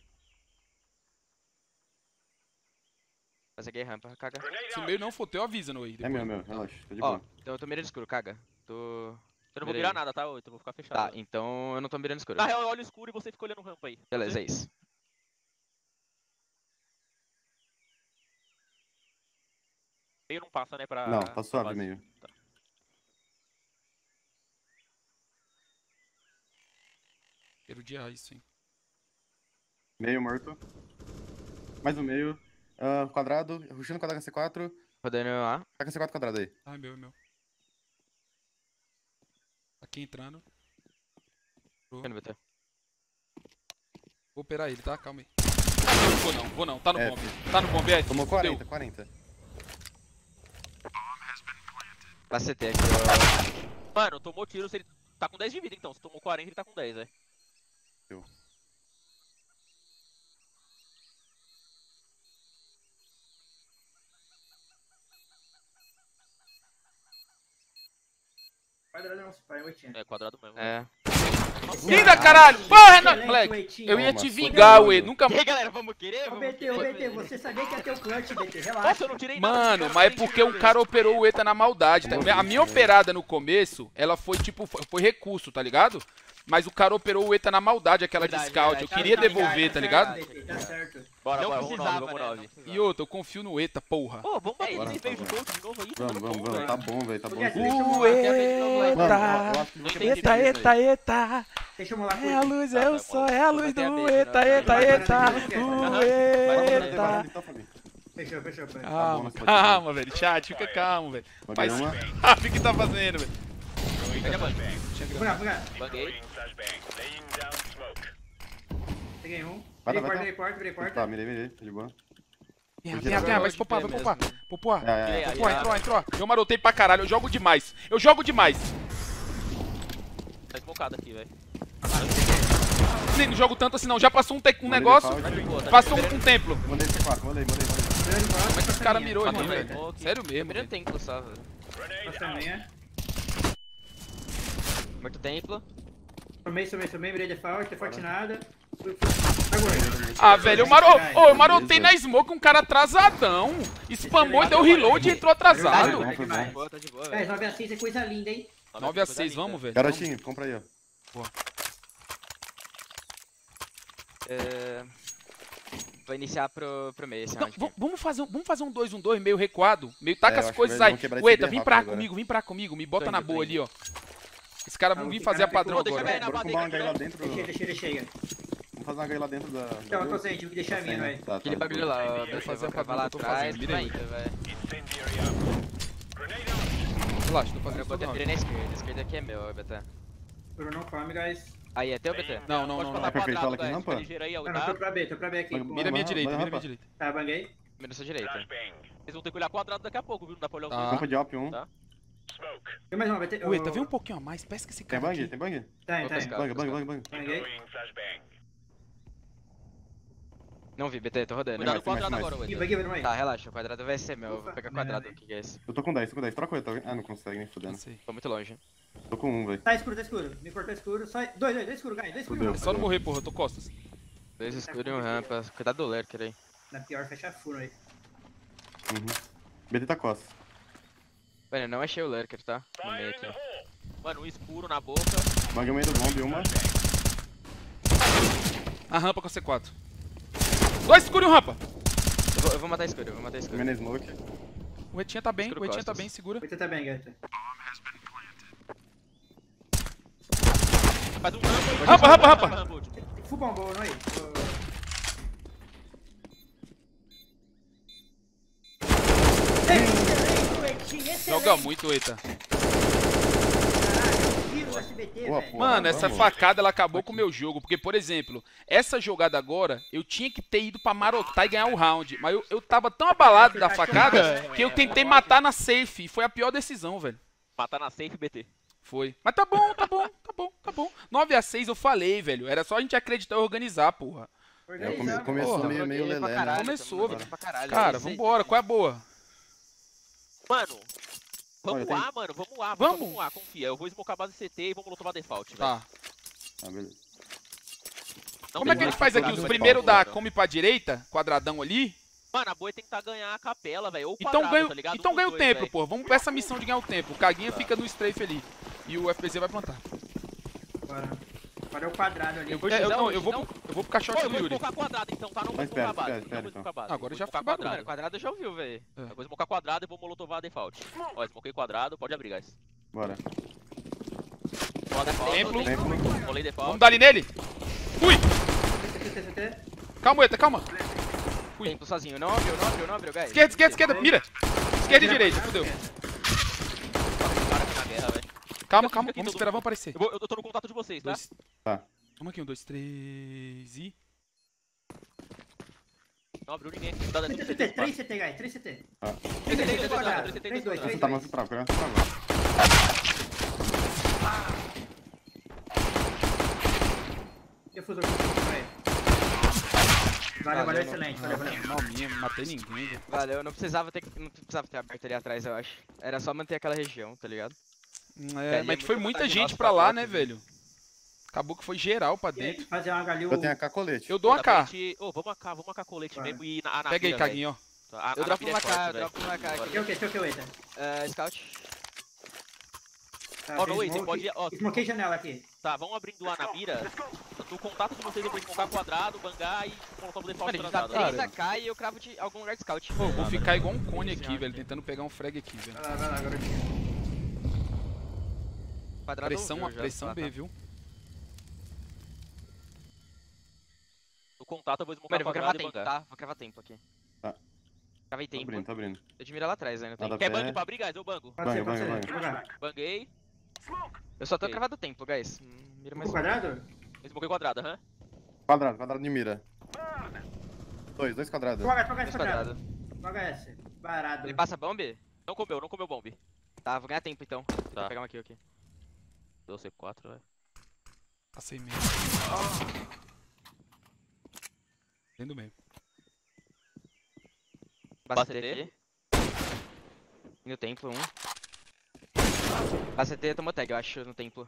Fazer gay rampa, caga. Grenade Se o out. meio não for teu, avisa no aí. É meu, relaxa. Tá de Ó, boa. então eu tô mirando escuro, caga. Tô... Eu não vou Mirei. virar nada, tá, Eita? Eu vou ficar fechado. Tá, então eu não tô mirando escuro. Na real, eu olho escuro e você fica olhando rampa aí. Beleza, é isso. Meio não passa, né, pra... Não, tá pra suave base. meio. Tá. Quero odiar isso, hein. Meio morto. Mais um meio. Quadrado. Rushando quadrado C4. Rodando A. Tá com C4 quadrado aí. Ah, é meu. Aqui entrando. Fica no BT. Vou operar ele, tá? Calma aí. Vou não. Tá no F. bomb. Tá no bomb, F. Tomou Fudeu. 40. Pra CT aqui, ó. Mano, tomou tiro, se ele tá com 10 de vida, então. Se tomou 40, ele tá com 10, velho. Quadrado não, pai, 800. É, quadrado mesmo. É. Linda, caralho! Porra, não, Excelente, moleque. Weitinho. Eu ia Toma, te só vingar, que ué. eu- Nunca... E aí, galera, vamos querer? Ô, Vamos BT, você sabia que ia ter o clutch, BT, relaxa. Nossa, eu não tirei nada. Mano, cara, mas é nem porque um tirei. cara operou o ETA na maldade, tá? A minha operada no começo, ela foi tipo, foi recurso, tá ligado? Mas o cara operou o ETA na maldade, aquela de Verdade, scout. verdade. Eu queria Tá ligado, devolver, tá ligado? BT, tá certo. Bora, Não bora, vamos 9, precisava, vamos né? 9. Não precisava. E outra, eu confio no ETA, porra. Pô, vamos bater Bora, 3 vezes tá de gold de novo aí. Vamos, tá bom, velho. Tá bom. Deixa eu O molar, Mano, ETA. eu acho que Não você entendi. vai Eita, ter isso aí. eita. Deixa eu molar É a luz, é o sol, é a luz Vou bater a do beijo, ETA, né? eita, eita. Aham. O Eita. ETA. Então, Fabinho. Fechou, pai. Calma, Tá bom, calma, velho. Chat, fica calmo, velho. Baguei Mas, uma. ah, o que tá fazendo, velho? Pega a bang. Vou Banguei. Throwing flashbang. Laying down smoke. Peguei um. Vai, Virei vai. porta. Tá, mirei, tá de boa. Tem, vai popar. Popar. É. Entrou. Eu marotei pra caralho, eu jogo demais. Tá esmocado aqui, velho. Nem não jogo tanto assim não, já passou um Mandei negócio, default. Tá de boa, tá de passou boa. um templo. Mandei C4, mandei. Como é que esse cara mirou Matou ali, bem. velho? Ok. Sério mesmo, Primeiro velho. templo só, velho. Grenade Nossa, out. minha. Morto templo. Sumei, virei default nada. Agora. Ah, velho, eu marotei na smoke um cara atrasadão. Spamou e deu reload e entrou atrasado. Vai. Tá de boa, Guys, velho. 9 a 6 é coisa linda, hein? 9 a 6, vamos, velho. Garotinho, compra aí, ó. Vou iniciar pro meio esse round aqui. Vamos fazer um 2-1-2 meio recuado. Meio taca eu as acho que coisas eles aí. vão quebrar esse Ueta, bem vem rápido pra comigo. Me bota Tô na indo, boa tô ali, ó. Esses caras vão vir fazer a padrão Deixa agora. eu ver na Bora base com uma aí, HI lá dentro. Deixei. Vamos fazer uma HI lá dentro da... Então, eu tô sem, tive que deixar a minha, velho. Tá, Aquele bagulho lá, ó. Vou fazer a Vai padrão lá que eu tô atrás, fazendo. Mira aí. vai indo, velho. Incendiary out. Grenade out. Relaxa, tô fazendo Eu isso botei todo a round. na esquerda. A esquerda aqui é meu, BT. Bruno não come, guys. Aí, até o BT. Não. Pode Tá botar perfeito, fala quadrado, aqui, guys. rampa. Fica ligeiro aí, ó. Não, tô pra B aqui. Mira a minha direita, mira a minha direita. Tá, banguei. Mira sua direita. Flashbang. Vocês vão ter que olhar quadrado daqui a pouco, viu? Não dá pra olhar os Tá. dois. Rampa de op 1. Tá. Smoke. Tem mais uma, vai ter... Ueta, vem um pouquinho a mais. Pesca esse Tem cara bang? aqui. Tem bang? Tem. Vou pescar. Bang. Banguei. Deploying flashbang. Não vi, BT, tô rodando. Cuidado mais, com o quadrado mais. agora, Ih, Weta. banguei, Bruno aí. Tá, relaxa, o quadrado vai ser meu. Eu vou pegar Ufa, quadrado. não. O que é esse? Eu tô com 10. Troca o Eta. Ah, não consegue nem fudendo. Sei. Tô muito longe. Tô com 1, velho. Tá escuro. Me cortou escuro. Só... Dois escuro, guys. Dois escuro. Fudeu. É só não morrer, porra. Eu tô costas. 2 escuros e um rampa. Cuidado do lurker aí. Na pior, fecha furo aí. Uhum. BT tá costa. Mano, eu não achei o lurker, tá? No meio Fire in aqui. the hole. Mano, um escuro na boca. Bang no meio do bomb, uma. A rampa com a C4. 2 escuros e um rampa. Eu vou matar escuro, Meio na smoke. O Retinha tá bem, Escuro o Retinha tá costas. bem, segura. Vai tentar bem, gata. Faz um rampa. Rampa. Full bombou, não é? Joga muito, Eita. Tiro do SBT, Boa, velho. pô. Mano, essa Vamos. facada ela acabou com o meu jogo. Porque, por exemplo, essa jogada agora, eu tinha que ter ido pra marotar e ganhar o round. Mas eu tava tão abalado da facada que eu tentei matar na safe. E foi a pior decisão, velho. Matar na safe, BT. Foi. Mas tá bom. 9 a 6 eu falei, velho. Era só a gente acreditar e organizar, porra. Organizamos. Começou Porra, meio lelé, né? Começou, velho. Cara, vambora. Qual é a boa? Mano, vamos Olha, tem- lá, mano. Vamos lá, Vamos. vamos lá, confia. Eu vou smocar a base CT e vamos tomar default, velho. Tá. Ah, beleza. Não Como é tem que a gente mais faz aqui? nada Os de primeiros default, da mano. come pra direita, quadradão ali. Mano, a boa é tentar ganhar a capela, velho. Ou Então quadrado, ganha, tá ligado? então Um ganha o dos dois, tempo, velho. pô. Vamos pra essa missão de ganhar o tempo. O Caguinha fica no strafe ali. E o FPZ vai plantar. Bora. Agora é o quadrado ali. Eu vou É, eu, Não, não, hoje eu vou não. pro caixote Pô, eu do vou Yuri. smocar quadrado então, tá? Não vou Mas smocar a espera, base. espera, Não vou então. smocar a base. Agora Vou já smocar foi barulho. Mano, quadrado já ouviu, velho. Eu vou smocar quadrado e vou molotovar default. Ó, smokei quadrado, pode abrir, guys. Bora. Roda default, Templo. rolei default. Vamos dar ali nele? Fui! CT. Calma, Eta, calma. Fui. Tempo sozinho. Não abriu, guys. Esquerda, mira. Esquerda e direita, fudeu. Cara aqui na guerra, velho. Calma, Fica aqui, vamos todo esperar, mundo. vamos aparecer. Eu tô no contato de vocês, tá? Dois. Tá. Vamos aqui, 1, 2, 3 e... Não abriu ninguém. Dá tudo CT, CT. 3 CT, guys. 3 CT. Ah. 3 quadrado. 3 3 2 Essa 3 tá 2. mais pra pegar essa pra agora. Defusor velho. Valeu, Valeu, excelente. Valeu. Mal minha, não matei ninguém, velho. Valeu, não precisava ter aberto ali atrás, eu acho. Era só manter aquela região, tá ligado? É, ali mas é que foi muito muita vantagem gente nossa pra pra lá, troca, né, velho? Acabou que foi geral pra E aí, dentro. fazer uma galil. Eu tenho AK colete. Eu dou a K. Ô, vamos AK colete Bora. mesmo e na Pega aí, mira, Caguinho, ó. velho. A Eu dropo mira é uma forte, K, eu velho. dropo uma K aqui. Que o que, Eita? Scout. Tá, Ó, fez wait, você smoke. pode... Ó, Smokei janela aqui. tá, vamos abrindo lá na mira. No contato de vocês eu vou smocar quadrado, bangar e colocar o default Mano, a gente dá transado. 3 AK e eu cravo de algum lugar de scout. Pô, vou ficar igual um cone Sim, aqui, ó. velho. Tentando pegar um frag aqui, velho. Vai lá, garotinho. Quadrado Pressão, ouviu já, pressão tá, B, tá. viu? No contato eu vou smocar Mano, eu vou cravar quadrado e tempo, bangar. tá? Vou cravar tempo aqui. Tá. Cravei Tô tempo. abrindo, tô abrindo. Eu te miro lá atrás ainda. Nada Quer pé. bang pra abrir, guys? Eu bango. Pode ser, pode Vai. ser. Vou jogar. Banguei. Eu só tô Ok. cravado tempo, guys. Mira mais O quadrado? Eu smoquei quadrado, aham. Quadrado de mira. Dois quadrados. Com HS dois quadrado. quadrados. Com HS. Barato. Ele passa bomb? Não comeu bomb. Tá, vou ganhar tempo então. Tá. Vou pegar um kill aqui. Deu C4, velho. Passei meio. Dentro do meio. Base Base CT CT. aqui. No templo, 1. Base CT tomou tag, eu acho, no templo.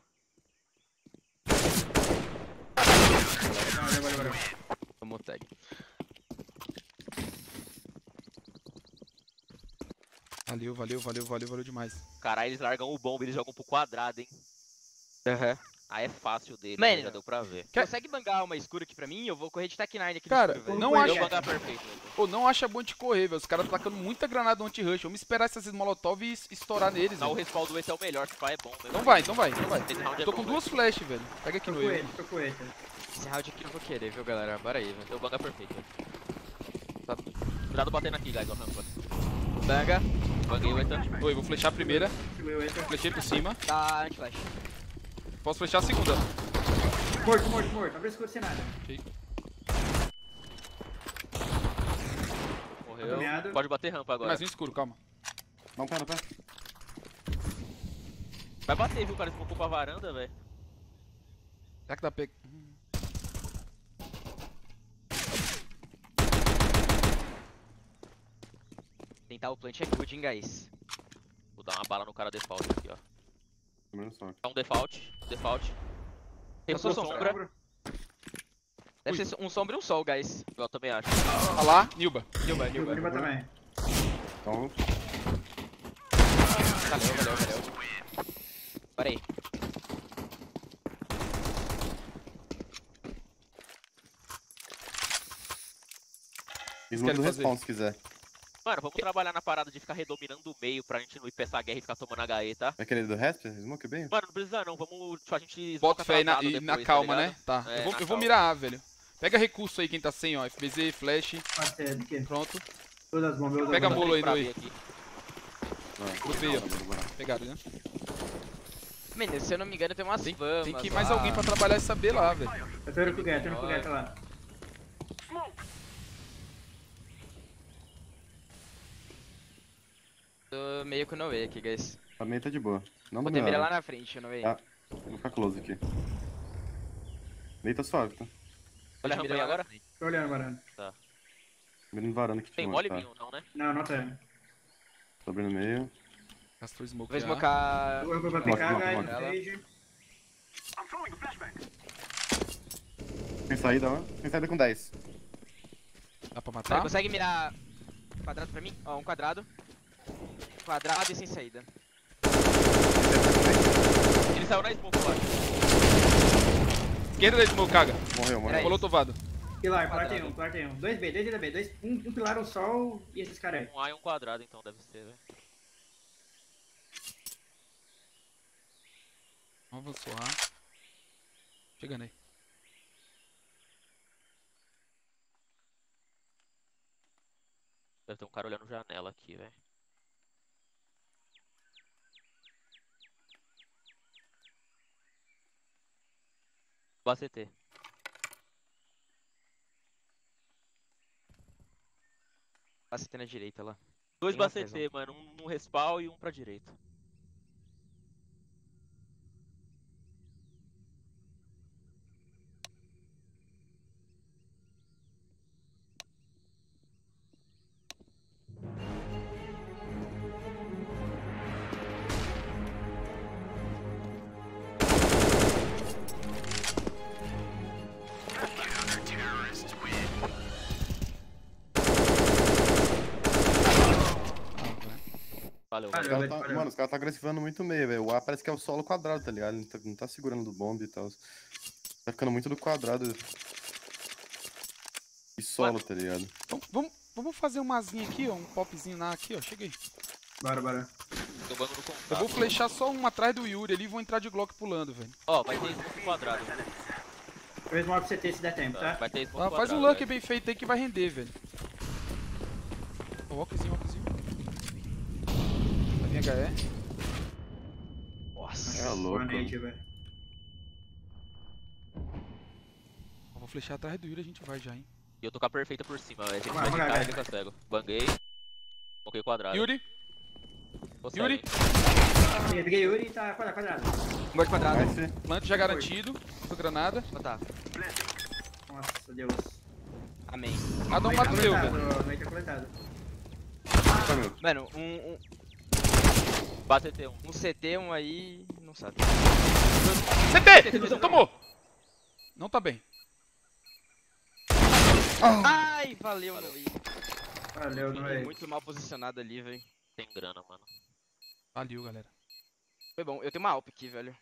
Valeu. Tomou tag. Valeu demais. Caralho, eles largam o bomba, eles jogam pro quadrado, hein? Aham. Aí é fácil dele, Mano, né? Já deu pra ver. Consegue bangar uma escura aqui pra mim? Eu vou correr de Tech 9 aqui no Cara, escuro, velho. não Vou acho. Eu bangar perfeito, velho. Pô, não acha bom de correr, velho. Os caras tacando muita granada anti-rush. Vamos esperar essas molotov e estourar neles, Não, o velho. respawn do esse é o melhor, se pá é bom, velho. Então vai. Esse round é Tô bom, com velho. 2 flash, velho. Pega aqui Tô no com eu. ele, tô com ele. Esse round aqui eu vou querer, viu, galera? Bora aí, velho. Então banga perfeito, velho. Tá. Cuidado batendo aqui, guys, ó, rampa. Banga. Banguei o Ethan. Oi, vou flechar a primeira. Eu entro. Flechei por cima. Tá, anti-flash. Posso flechar a segunda. Morto. Abre o escuro sem nada. Ok. Morreu. Caminhado. Pode bater rampa agora. Mais um escuro, calma. Dá um pé no pé. Vai bater, viu, cara? Smocou pra varanda, velho. Será que dá pega? Tentar o plant é good, hein, guys. Vou dar uma bala no cara default aqui, ó. Primeiro só. Dá um default. Tem Eu sou sombra. sombra. Deve ser um sombra e um sol, guys. Eu também acho. Olha lá, Nilba. Nilba. Nilba também. Então, Valeu. Bora aí. smoke do fazer? respawn se quiser. Mano, vamos trabalhar na parada de ficar redominando o meio pra gente não ir pra essa guerra e ficar tomando HE, tá? Vai querer do resp? Smoke bem? Mano, não precisa não, vamos, tipo, a gente... Bota smoca fé aí na, atrasado e na depois, calma, tá né? ligado? Tá. É, eu na vou calma. mirar A, velho. Pega recurso aí quem tá sem, ó. FBZ, flash. Passei aqui. Pronto. Todas as bombas. Pega a Vamos molo aí, pra Nui. B aqui. Botei, ó. Pegado, né? Mano, se eu não me engano, tem umas Tem famas que ir mais lá. alguém pra trabalhar essa B lá, velho. Eu tô indo com o Geta, lá. Tô meio com o no way aqui, guys. A meia tá de boa. Não Botei mira lá nada. na frente, no way. Ah. Vou ficar close aqui. Meio tá suave, tá? Olha a rampa aí agora. Tô olhando, varanda. Mirando varanda que Tem tinha. mole Tá. vinho, não, né? Não tem. Tô abrindo meio. Gastou smoke. Vou já. smocar. Eu vou pra Mock, PK, mock, guys. mock. Rage. Tem saída, ó. Tem saída com 10. Dá pra Você matar? consegue mirar quadrado pra mim? Ó, um quadrado. Quadrado e sem saída. Ele saiu na smoke, eu acho. Esquerda da smoke, caga. Morreu. Peraí. Colou tovado. Pilar Quadrado. tem um. 2 B, 2 B. Um pilar, um sol e esses caras aí. Um A e um quadrado, então, deve ser, velho. Vamos avançar. Chegando aí. Deve ter um cara olhando janela aqui, velho. CT. Passa na direita lá. Dois Tem uma CT, mano. Um no respawn e um pra direita. Valeu, Valeu. valeu. Mano, os caras tá agressivando muito meio, velho. O A parece que é o solo quadrado, tá ligado? Ele não tá segurando do bomb e tal. Tá ficando muito do quadrado. E solo, tá ligado? Então, vamos fazer uma asinha aqui, ó. Um popzinho na aqui, ó. Cheguei. Bora. Tô banco no contato. Eu vou flechar só um atrás do Yuri ali e vou entrar de Glock pulando, velho. Ó, vai ter smoke quadrado. Eu smoke CT se der tempo, tá? Vai ter smoke Ah, quadrado. faz um luck velho. bem feito aí que vai render, velho. Ó, walkzinho. Vai vir HE. Nossa. É louco. Nade, velho. Ó, vou flechar atrás do Yuri e a gente vai já, hein. E eu tô com a perfeita por cima, velho. Se ele Vamos tiver de lá, cara, vai. ele tá cego. Banguei. Smoquei quadrado. Yuri, Tô cego, Yuri. hein. Peguei Yuri e tá quadrado. Morto quadrado. Nice. plant já garantido. Tô granada. Vou botar. Nossa, Deus. Amém. Cada um mata o seu, velho. Noite é coletado. Tá, meu. Mano, Bate CT, um. um CT, um aí. Não sabe. CT! Tomou! Não tá bem. Ai, valeu, Valeu. Nui. Valeu, não é? Muito mal posicionado ali, velho. Tem grana, mano. Valeu, galera. Foi bom. Eu tenho uma Alp aqui, velho.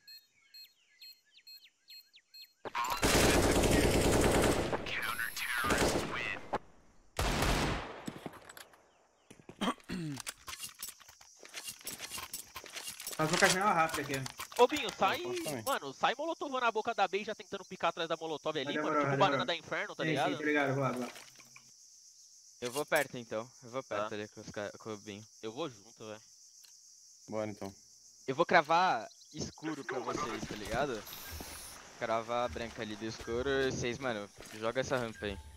Nós vamos caminhar rápido aqui. Ô, Binho, sai. posso também. Mano, sai molotovando a boca da B e já tentando picar atrás da molotov ali, Vai mano. demorar, Tipo vai banana demorar. da inferno, tá Sim, ligado? sim, tá ligado, vou lá. Eu vou perto então. Eu vou perto Tá. ali com o Binho. Eu vou junto, velho. Bora então. Eu vou cravar escuro pra vocês, tá ligado? Cravar a branca ali do escuro e vocês, mano, joga essa rampa aí.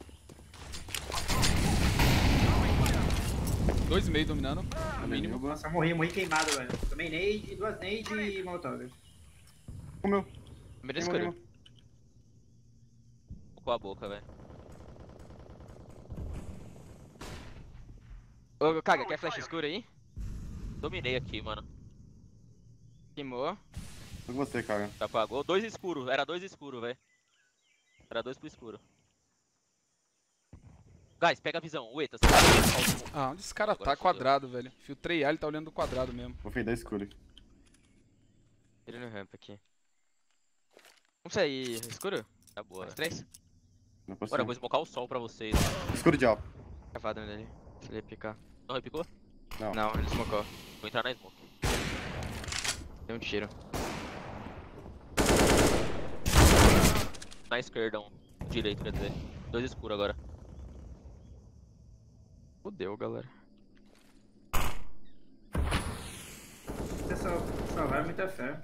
2,5 dominando. No mínimo. Nossa, morri queimado, velho. Tomei nade, 2 nade e molotov. Comeu. Primeiro Queimou, escuro. queimou. Com a boca, velho. Ô, Kaga, quer flash escuro aí? Dominei aqui, mano. Queimou. Tô com você, cara. Já apagou. 2 escuros. Era 2 escuros, velho. Era 2 pro escuro. Guys, pega a visão. O Eta, você tá Ah, onde esse cara Agora tá? fudeu. Quadrado, velho. Filtrei A, ele tá olhando do quadrado mesmo. Vou feitar escuro. Ele no rampa aqui. Vamos sair escuro? Tá boa, Os velho. 3? Não posso. Bora, eu vou smocar o sol pra vocês. Escuro de alto. Cravado nele. Se ele ia picar. Não repicou? Não. Não, ele smocou. Vou entrar na smoke. Deu um tiro. Na esquerda, um. Direito, quer dizer. 2 escuros agora. Fudeu, galera. Você só vai muita fé.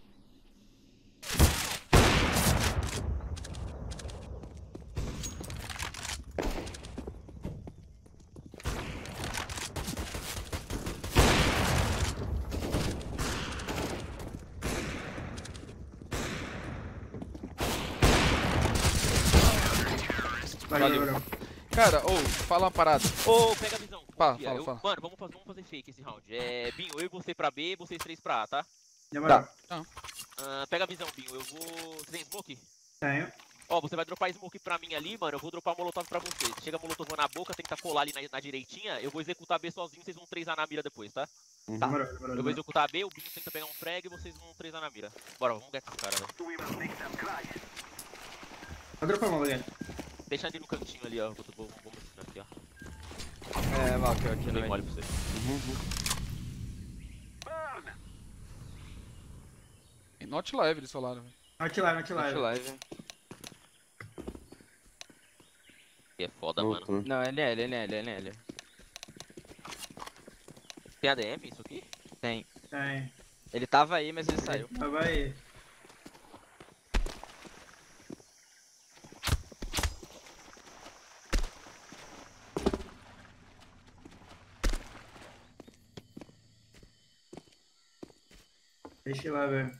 Valeu. Cara, ô, fala uma parada. Ô, pega a visão. Fala, confia. fala, fala. Mano, vamos fazer fake esse round. É, Binho, eu e você pra B, vocês 3 pra A, tá? Demorou. Pega a visão, Binho. Eu vou... Você tem smoke? Tenho. Ó, você vai dropar smoke pra mim ali, mano. Eu vou dropar molotov pra vocês. Chega molotov na boca, tenta colar ali na direitinha. Eu vou executar B sozinho, vocês vão 3A na mira depois, tá? Demorou. Eu vou executar B, o Binho tenta pegar um frag e vocês vão 3A na mira. Bora, vamos ganhar com esse cara, velho. Vou dropar uma, galera. Deixa ele no cantinho ali, ó. Vou mostrar aqui, ó. É, Valkyrie aqui no Bem meio. mole pra você. Not live, eles falaram. velho. Not live. Live. E é foda, mano. Voltou. Não, NL. Tem ADM isso aqui? Tem. Tem. Ele tava aí, mas ele saiu. Tá, vai. Deixa lá, velho.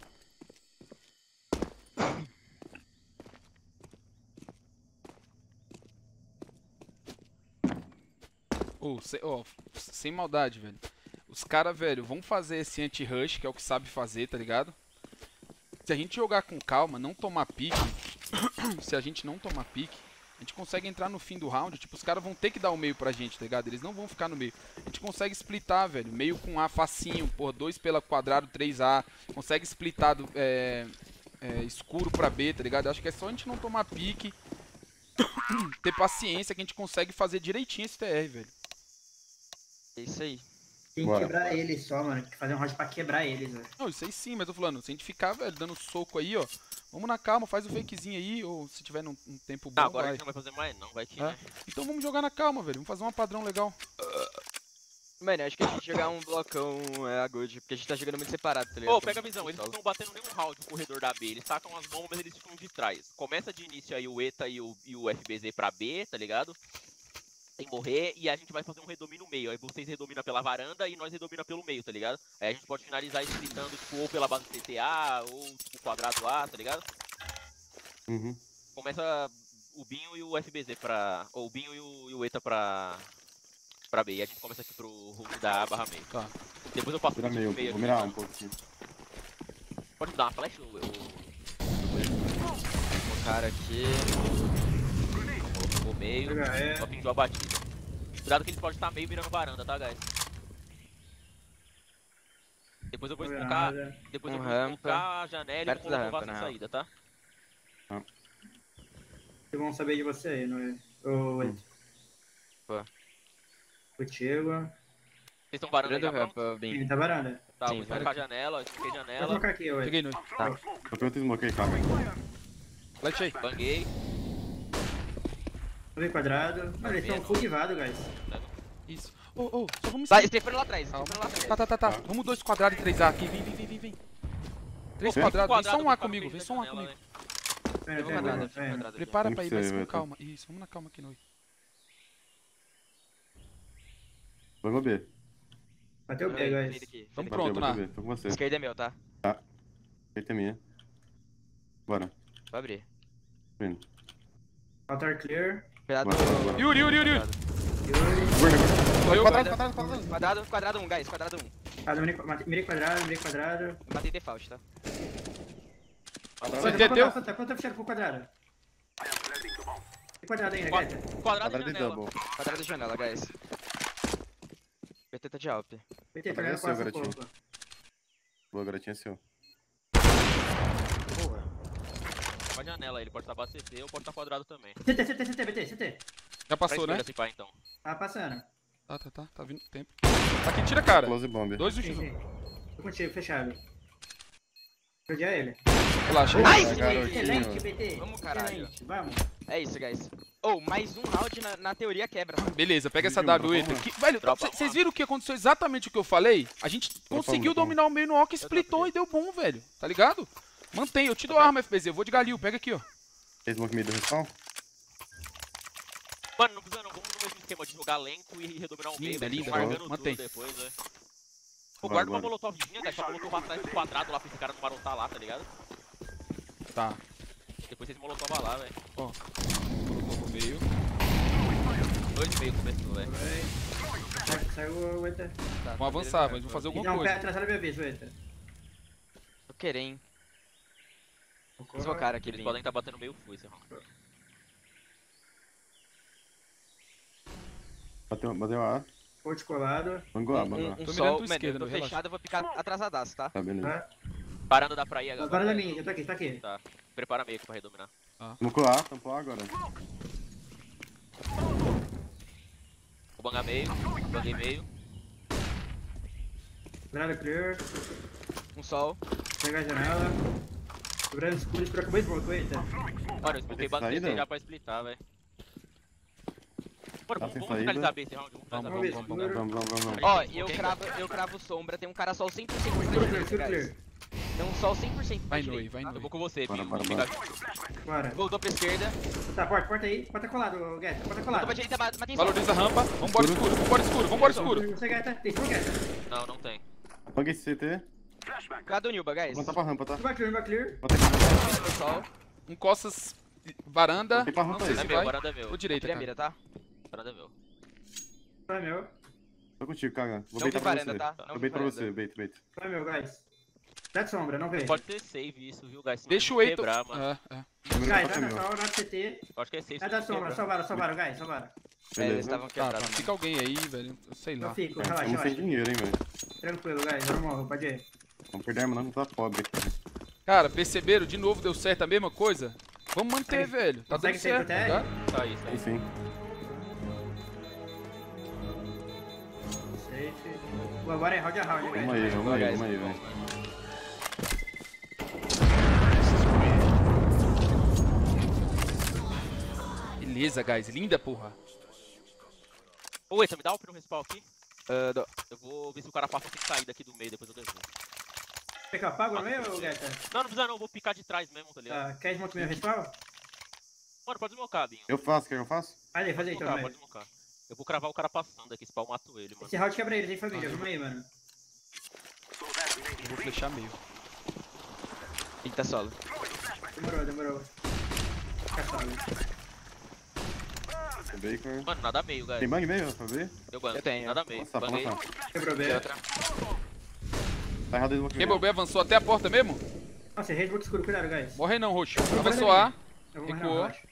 Sem maldade, velho. Os caras, velho, vão fazer esse anti-rush, que é o que sabe fazer, tá ligado? Se a gente jogar com calma, não tomar pique, se a gente não tomar pique, a gente consegue entrar no fim do round, tipo, os caras vão ter que dar o meio pra gente, tá ligado? Eles não vão ficar no meio. A gente consegue splitar, velho, meio com A facinho, porra, 2 pela quadrado, 3A, consegue splitar escuro pra B, tá ligado? Eu acho que é só a gente não tomar pique, ter paciência que a gente consegue fazer direitinho esse TR, velho. É isso aí. Tem que Bora. quebrar eles só, mano. Tem que fazer um round pra quebrar eles, velho. Não, isso aí sim, mas eu tô falando, se a gente ficar, velho, dando soco aí, ó, vamos na calma, faz o fakezinho aí, ou se tiver num tempo bom, Não, agora a vai. gente não vai fazer mais, não. Vai que, É. né? Então vamos jogar na calma, velho, vamos fazer um padrão legal. Mano, eu acho que a gente jogar um blocão a good, porque a gente tá jogando muito separado, tá ligado? Ô, pega a visão, eles não estão batendo nenhum round no corredor da B, eles tacam as bombas, eles ficam de trás. Começa de início aí o ETA e o FBZ pra B, tá ligado? Sem morrer, e a gente vai fazer um redomínio no meio. Aí vocês redominam pela varanda e nós redomina pelo meio, tá ligado? Aí a gente pode finalizar splitando, tipo, ou pela base CTA, ou tipo, quadrado A, tá ligado? Uhum. Começa o Binho e o FBZ pra... Ou o Binho e o ETA pra B, e a gente começa aqui pro rumo da A barra meio. Tá. Depois eu passo Vira pro meio, meio vou aqui, mirar mano. um pouquinho. Pode me dar uma flash? O cara aqui. O meio, É. só fingiu a batida. Cuidado que eles podem estar meio virando varanda, tá, guys? Depois eu vou Não vê esmocar. nada. Depois eu Um vou rampa. esmocar a janela e Perto vou da colocar rampa, na na real. saída, tá? Vocês vão saber de você aí, não é? Ô, Pô. Contigo. Vocês estão varando aí Tirando já pronto? rampa, Bim. Quem tá varanda? Tá, Sim, vou vai esmocar a aqui. janela, esmoquei a Vou janela. colocar aqui, ué. Peguei noite. Eu tenho outro smoke aí, cara. Flash aí. Banguei. Vou ver quadrado. Mano, eles estão full divados, guys. Isso. Ô, só vamos Tá, sair. Stefano lá atrás, Calma. Stefano lá atrás. Tá. Vamos 2 quadrados e 3A aqui. Vem. 3 Vem. quadrados. Vem só um A Quadrado, comigo. vou Vem ficar só um A na janela, comigo. Vem, Eu vou vem, quadrado, vem, eu vou vem. quadrado. Prepara Tem pra ir, que mas ser, com vai, calma. Isso, vamos na calma aqui, Noi. Vamos B. Bateu o Vem pé, nele guys. aqui. Vamos Bateu, pronto, bateu Ná. B. Tô com você. Esquerda é meu, tá? Eita, é minha. Bora. Vou abrir. Vindo. Altar clear. Cuidado. Bora. Yuri. Yuri. Morreu. Quadrado 1, guys, quadrado 1. Mirei quadrado. Matei default, tá? Você entendeu? Quanto tá fechado pro quadrado? Tem quadrado ainda, Quadrado. guys. Quadrado e Quadrado e janela. double. Quadrado de janela, guys. PT tá de Alp. PT, tá Apareceu, olhando garotinho. quase Boa, garotinha, é seu. Com a janela, ele pode estar pra CT ou pode estar quadrado também. CT, BT, CT. Já Pra passou, esquerda, né? se pá, então. Tá passando. Tá vindo tempo. Aqui, tira, cara. Close bomb. 2 do Sim, X. sim. Tô contigo, fechado. Perdi ele. Relaxa. Ai, Excelente, garotinho. BT. Vamos, caralho. Excelente, vamos. É isso, guys. Oh, mais um round na teoria quebra. Beleza, pega essa Dropa W, uma. Eita. Velho, Dropa vocês uma. viram que aconteceu exatamente o que eu falei? A gente conseguiu uma. dominar o meio no Oca, splitou e deu bom, velho. Tá ligado? Mantém, eu te dou arma, FBZ. Eu vou de Galil, pega aqui, ó. Fez smoke meio do respawn? Mano, não precisa não. Vamos no mesmo esquema de jogar lento e redominar o meio. Linda, velho. linda. Marcando Mantém. tudo depois, velho. Pô, Bora, guarda uma bora. molotovzinha, guys. Só molotov atrás do quadrado lá pra esse cara não marotar lá, tá ligado? Tá. Depois vocês molotov lá, velho. Colocou o meio. 2,5 começou, velho. Saiu o Eta. Tá, Vamos avançar, mas vamos fazer alguma Não, pé coisa. atrás da minha vez, o Eta. Tô querendo. Deslocaram aqui, Eles Bim. podem estar batendo meio full esse round. Bateu a A. Forte colado. Mangou A, mangou A. Um Tô mirando sol, tua mano, esquerda, eu tô não, relaxa. fechado, eu vou ficar atrasadaço, tá? Tá, beleza. Tá? Parando dá pra ir agora. Agora da minha, eu tô aqui. Tá. Prepara meio aqui pra redominar. Smocou A, tampou A agora. Vou bangar meio. Banguei meio. Quadrado clear. Um sol. Pegar a janela. Quebrando escuro, espero acabou de smoke, o Eta. Mano, eu smoquei Tem bastante saída? já pra splitar, velho. Mano, Tá vamos sem vamos saída? finalizar B esse round. Vamos finalizar Vamos B. ver, escuro. Vamos. Ó, Ok. eu cravo sombra, tem um cara sol 100% Escuro por clear, direita, escuro guys. clear. Tem um sol 100% por Vai, direita. Noi, vai, Eu Noi. vou com você, Bora, Binho. bora, Vamos bora. pegar. Bora. Voltou pra esquerda. Tá, porta aí. Porta colado, Guetta. Porta Voltou colado. pra direita, matei sol. Valoriza a rampa. Vambora escuro. Você, Guetta. Tem smoke, Guetta. Não, não tem. Paguei CT. Cadê o Nilba, guys? Vou montar pra rampa, tá? Vai clear. Vou ter que Voltou sol. Um costas, varanda. Tem pra Não rampa sei aí. se É meu, vai. agora é meu. Ou direita, Tira a cara. mira, tá? Agora é meu. Vai meu. Tô contigo, caga. Vou Não vi beitar pra varanda, você. tá? Vou Não vi beitar pra varanda. você, bait. Vai meu, guys. Dá de sombra, não vê. Pode ser save isso, viu, guys? Deixa o Eito. Quebrar, mano. É. Guys, Tá anda meu. só, na CT. Eu acho que é save. Dá da sombra, salvaram, guys, salvaram. É, eles Beleza. estavam Tá, quebrados. fica alguém aí, velho. Eu sei lá. Eu fico, É, relaxa, Estamos sem relaxa. dinheiro, hein, velho. Tranquilo, guys, eu não morro, pode ir. Vamos perder a arma, não tá pobre. Cara, perceberam? De novo deu certo a mesma coisa? Vamos manter, Aí, velho. Tá dando consegue sair certo, pro tá tag? ligado? Tá isso aí. Sim. Safe. Bom, agora é round a round, guys. Vamos aí, guys. velho. Beleza, guys. Linda, porra. Ô, Eita, me dá o primeiro respawn aqui. Dó. Eu vou ver se o cara passa sem sair daqui do meio, depois eu devolvo. Quer que eu apago no meio, Guetta? Não, não precisa não, eu vou picar de trás mesmo, tá ligado? Tá, quer desmontar meu respawn? Mano, pode desmocar, Binho. Eu faço, quer que eu faça? Faz aí Pode então, desmocar, pode velho. desmocar. Eu vou cravar o cara passando aqui, spawn, eu mato ele, mano. Esse round quebra eles, hein, família? Vamos aí, mano. Eu vou flechar meio. Pinta solo. Demorou. Fica salve. Bacon. Mano, nada meio, Tem guys. bang meio pra ver? Eu banco. Eu tenho. Nada meio. Nossa, Banguei. nossa. Quebrou Tem B. outra. Tá errado aí no Quem B avançou até a porta mesmo? Nossa, redbook escuro, cuidado, guys. Morre não, Roxo. Professor A. Eu vou morrer, Recuou. não, relaxa.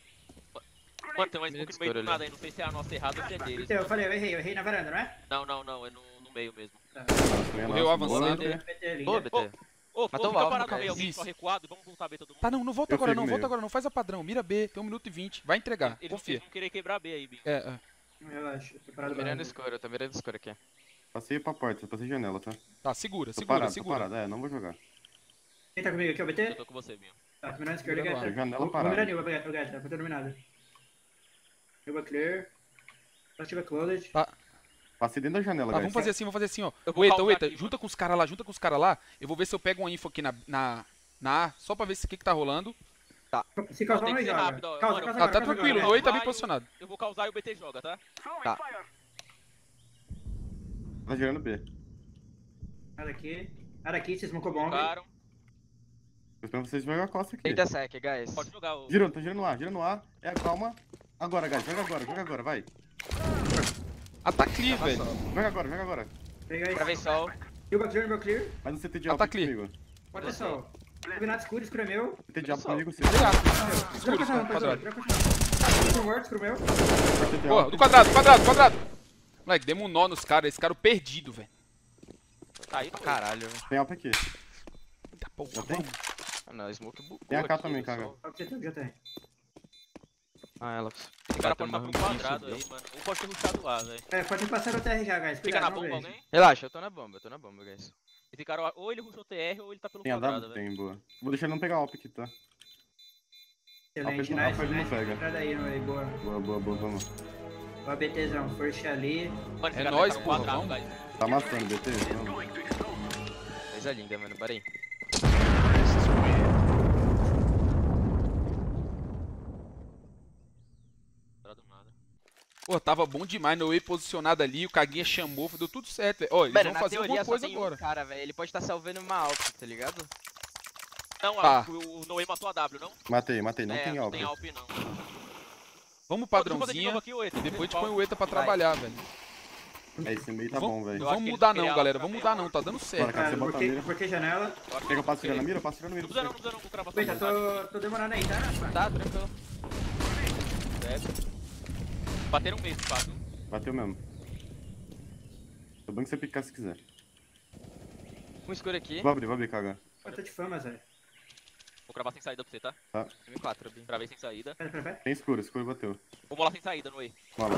Mano, tem uma smoke no meio do escuro nada aí, não sei se é a nossa errada ou se é deles. Então, eu falei, eu errei na varanda, não é? Não, é no no meio mesmo. Morreu avançado. BT ali. Boa, BT. Ô, Matou fica o parado Alvo, no meio, cara. alguém Isso. só recuado, vamos voltar B todo mundo. Tá, não volta Eu agora fico não, meio. volta agora não, faz a padrão. Mira B, tem 1 minuto e 20. Vai entregar, Eles confia. vão querer quebrar B aí, Binho. É. Relaxa, tô Tô parado mirando lá. escuro, tô mirando escuro aqui. Passei pra porta, passei janela, tá? Tá, segura, Tô segura, parado, tô segura. parado. É, não vou jogar. Quem tá comigo aqui, é o BT? Eu tô com você, Binho. Tá, tô mirando esquerda, Mirando Gata. lá. Janela Vou parada. mirar Nil, o Gata, vou ter dominado. Nil clear. Só tiver closed. Passei dentro da janela, Tá, guys. vamos fazer assim, ó. Eu vou Ueta, causar Ueta, aqui, junta com os caras lá, Eu vou ver se eu pego uma info aqui na A, só pra ver se o que que tá rolando. Se causar, Tem não que ser joga. rápido, ó. Causa, Mano, causa Tá, agora, tá causa tranquilo, o agora. Noe tá bem Vai, posicionado. Eu vou causar e o BT joga, tá? Tá. Tá girando B. Nada aqui, vocês smocou bomb. Jogaram. Tô esperando vocês jogarem a costa aqui. Tenta sec, guys. Pode jogar o... Girando, tá girando no A. É, calma. Agora, guys, joga agora, vai. Ah, tá clear, velho. Joga agora. Pega aí. Travei sol. Nil clear, meu clear. Faz um CT de Ah, alto tá clear. comigo. Pode ser sol. Combinado escuro, escuro é meu. CT de alto comigo, CT. Obrigado. Escuro, Escuro, escuro, quadrado. Escuro morto, escuro meu. CT Porra, alto. do quadrado. Moleque, demos um nó nos caras, esse cara perdido, velho. Tá aí, Caralho. Tem alto aqui. Eita porra, Já tem? vamos. Ah, não, smoke bugou Tem AK aqui, também, do cara. sol. Qual que você tem? Já tem. Ah, ela... O cara pode estar pro quadrado aí, mano. Ou pode ter rushado lá, velho. É, pode passar o TR já, guys. Fica na Cuidado, bomba não vejo. alguém? Relaxa, eu tô na bomba, guys. Esse cara, ou ele rushou TR ou ele tá pelo Tem a quadrado, W? velho. Tem, boa. Vou deixar ele não pegar AWP aqui, tá? Excelente, Aperta- nice. não pega. Entrada aí, Noe, boa. Boa, vamos. O ABTzão, first ali. Mano, esse É cara nóis, tá no porra, quadrado, vamos. guys. Tá amassando, BT? Vamos. Coisa linda, mano, bora aí. Quadrado nada. Pô, tava bom demais, Noe posicionado ali, o Caguinha chamou, deu tudo certo, velho. Ó, eles Mano, vão na fazer teoria alguma só coisa tem agora. um cara, velho. Ele pode estar salvando uma alta, tá ligado? Não, Tá. o Noe matou a W, não? Matei, não É, tem não AWP. tem Alp, não. Vamos Pô, deixa eu fazer de padrãozinha, novo aqui, Ueta. e depois a gente Vai. põe o Eta pra trabalhar, velho. É, esse meio tá Vamos- bom, velho. Eu acho Vamos que mudar eles não, queriam galera, ficar vamos meio mudar não, morto. tá dando certo. Bora, cara, você bota a mira. Por que janela? Pega o passo tirando a mira, passo tirando a mira. Não precisa não, vou cravar Eita, só. tô demorando aí, tá? Tá, tranquilo. Bateram um mês, passo. Bateu mesmo. Tô bom que você picar se quiser. Um escuro aqui. Vou abrir, caga. Eu tô de fama, Zé. Vou cravar sem saída pra você, tá? M4, Bi. Cravei sem saída. Pera. Tem escuro bateu. Vou bolar sem saída, Noe. Bola.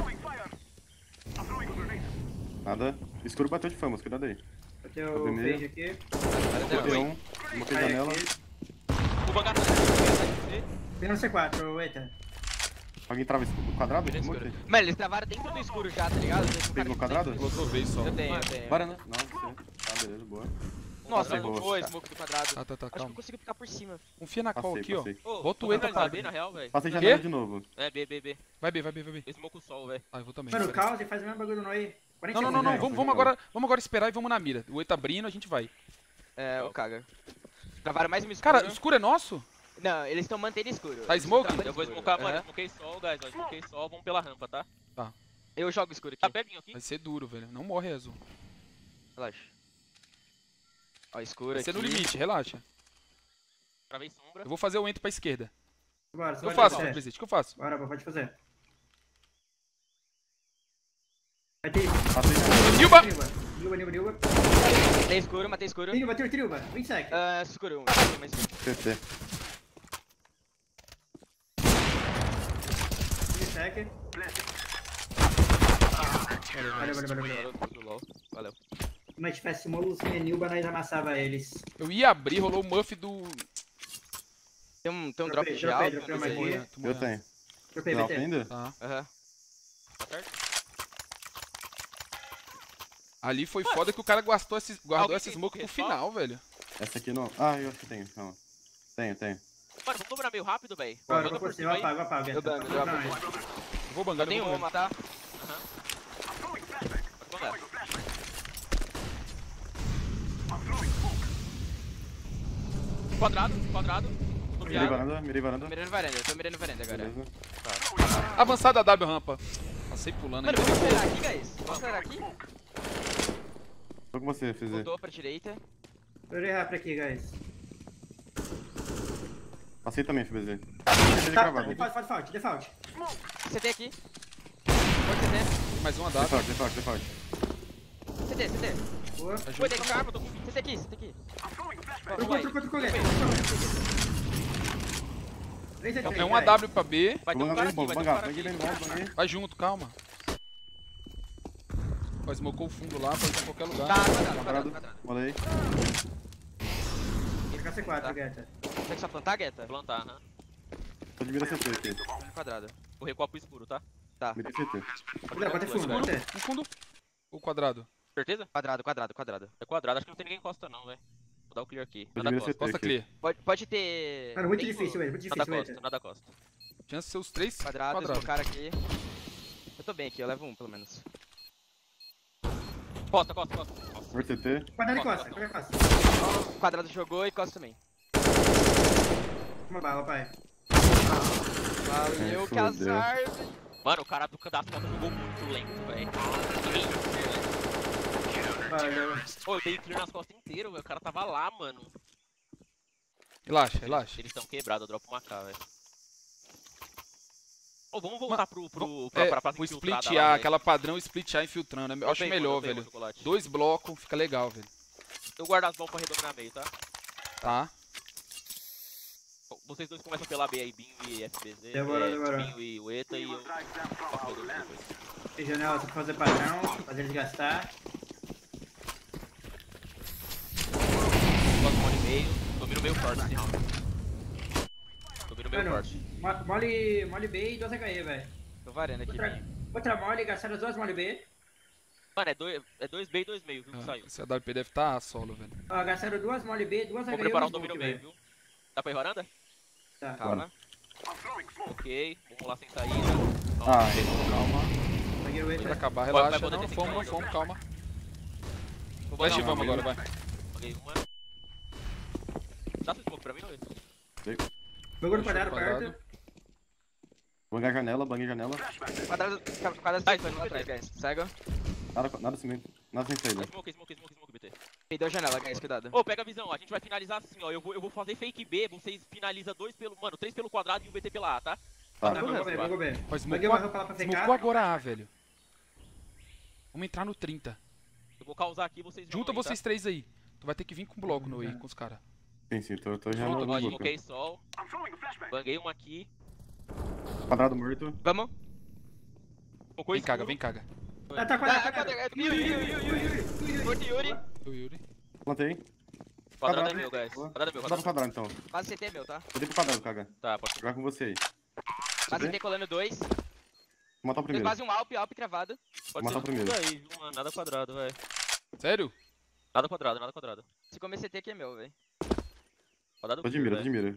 Nada. Escuro bateu de fama, cuidado aí. Bateu o primeiro. fade aqui. Botei um, botei janela. O Bangar tá de você. Tem no C4, eita. Alguém trava o quadrado? Mirando escuro. Botei. Mano, eles travaram dentro do escuro já, tá ligado? Tem no quadrado? Outra vez só. Eu tenho. Bora, né? Não, você. Tá, beleza, boa. Nossa, Passei, bugou boa. a smoke do quadrado. Tá, Acho que eu calma. consigo ficar por cima. Confia na call aqui, ó. Passei. Ô, Bota o vamos Eta finalizar pra- B, na real, velho. Passei Quê? janela de novo. É, B. Vai B. Eu smoke o sol, velho. Ah, eu vou também. Mano, o pera aí. caos e faz o mesmo bagulho do Noe. 40 Não, segundos, né? vamos agora esperar e vamos na mira. O Eta abrindo, a gente vai. É, o caga. Travaram mais um escuro. Cara, o escuro é nosso? Não, eles estão mantendo escuro. Tá smoke? Travando Eu vou escuro. smocar, mano. Aham. Eu smoquei sol, guys. Eu smoquei sol. Vamos pela rampa, tá? Eu jogo escuro Tá aqui. pertinho aqui. Vai ser duro, velho. Não morre, Azul. Relaxa. Ó, escuro Vai ser aqui. no limite, relaxa. Travei sombra. Eu vou fazer o enter pra esquerda. Bora, Eu faço, fazer. Presente, o que eu faço? Bora, pode fazer. Vai ter. Passei janela. Nilba! Nilba. Matei escuro, matei escuro. Nilba. 20 sec. Ah, escuro 1. Mas... CT. 20 sec. Valeu. Valeu. Se nós tivesse uma luzinha Nilba, nós amassava eles. Eu ia abrir, rolou o muff do. Tem um drop Dropei, de alto. dropei uma mas- aqui. Morrendo, tô Eu morrendo. tenho. Tropei, Tem alto BT. ainda? Tá. Aham. Tá certo? Ali foi foda que o cara guardou esse Alguém essa tem smoke pro respawn? final, velho. Essa aqui não. Ah, eu acho que tenho. Calma. Tenho. Mano, vamos dobrar meio rápido, velho. Bora, Joga vou por por cima cima, aí. eu apago. Eu bango, eu apago. Eu vou bangar, Tem eu vou uma, bangar. tá? Pode bangar. Quadrado. Mirei Copiado. varanda. Tô mirando varanda agora. Beleza. Avançada W rampa. Passei pulando Mano, aí. vamos acelerar aqui, guys. Vamos acelerar aqui. Tô com você, FZ. Voltou pra direita. Estourei rápido aqui, guys. Passei também, FBZ. Tá, default. CT aqui. Pode CT. Mais uma W. Default. CT CT. Boa. Foi de karma, tô com CT aqui. Trocou, Guetta. Três Então três, tem um velho. AW pra B. Vai ter um cara aqui, vai ter um cara Bangar, aqui. banguei bem bom, banguei. Vai junto, calma. Ó, smocou o fundo lá, pode estar em qualquer lugar. Tá, quadrado. Quadrado, molei. Fica C4, Tá. Guetta. Tem que só plantar, Guetta? Plantar, aham. Tô de mira CT aqui. Quadrado. Vou recuar pro escuro, tá? Tá. Mira CT. Cuidado, bota fundo, velho. bota. Um fundo. O quadrado. Certeza? Quadrado. É quadrado, acho que não tem ninguém encosta não, velho. Vou dar o clear aqui. Tô de Nada mira costa. CT Costa aqui. clear. Pode ter... Mano, muito bem difícil, velho. Muito Nada difícil, costa, Guetta. nada costa. Chance de ser os três Quadrado, quadrados. cara aqui. Eu tô bem aqui, eu levo um pelo menos. Costa. Nossa. Por CT. Quadrado e costa, quadrado e costa. Quadrado jogou e costa também. Uma bala, pai. Valeu, que fodeu. azar. Mano, o cara das costas jogou muito lento, velho. Valeu. Pô, eu dei clear nas costas inteiro, velho. O cara tava lá, mano. Relaxa. Eles estão quebrados, eu dropo uma K, velho. Ô, vamos voltar pra O infiltrada split lá, A, velho. aquela padrão split A infiltrando. Eu acho pego, melhor, eu pego, velho. chocolate. 2 blocos, fica legal, velho. Eu guardo as bombas pra redominar meio, tá? Tá? Vocês dois começam pela B aí, Binho e FBZ. Demorou. Binho e o ETA e eu... faço o redominar depois. Tem janela, tem que fazer padrão, fazer eles gastar. Gosto mole meio. Domino meio forte esse round. Domino meio Mano, forte. mole B e 2 HE, velho. Tô varando aqui, Binho. Outra mole, gastaram as duas mole B. Mano, é 2B e 2 meio, viu? Que saiu. Esse AWP deve estar solo, velho. Ó, gastaram duas mole B, duas Vou HE preparar e o domínio smoke, meio, velho. viu? Dá pra ir varanda? Tá. Calma. Ok, vamos lá sem saída. Ah, Calma. Peguei o Vai Ether. acabar, Vai relaxa. poder Não, ter fomos, cinco, calma. Vou Flash botar vamos uma, agora, vai. Paguei uma. Dá seu smoke pra mim, não? Bagulho Fechou quadrado quadrado. perto. bangar janela, banguei janela. Quadrado Sai, foi sai, atrás, guys. Cega. Nada sem saída. Smoke, BT. Deu janela, guys, cuidado. Ô, pega a visão, a gente vai finalizar assim, ó. Eu vou fazer fake B, vocês finalizam 3 pelo quadrado e o BT pela A, tá? Tá. Bagulho B. Ó, Peguei uma rampa lá pra smocou ficar. agora A, velho. Vamos entrar no 30. Eu vou causar aqui, vocês Junta vão aí, vocês três aí. Tu vai ter que vir com bloco no E, com os caras. Sim, tô já Tá? no Ó, grupo. smoquei sol. Banguei uma aqui. Quadrado morto. Vamos. Smocou Vem caga, escuro. vem caga. Ah, tá quadrado. Yuri. O Yuri. Plantei. Quadrado é Quadrado. meu, guys. Boa. Quadrado é meu, Dá pro quadrado. quadrado então. Base CT é meu, tá? Eu dei pro quadrado, caga. Tá, pode Jogar com você aí. Base CT? CT colando 2. Vou matar o Tem primeiro. quase um Alp travado. Pode Matar ser o primeiro. tudo aí, viu, mano? Nada quadrado, velho. Sério? Nada quadrado. Se comer CT aqui é meu, velho. Quadrado Tô de clear, mira, tô de velho. mira.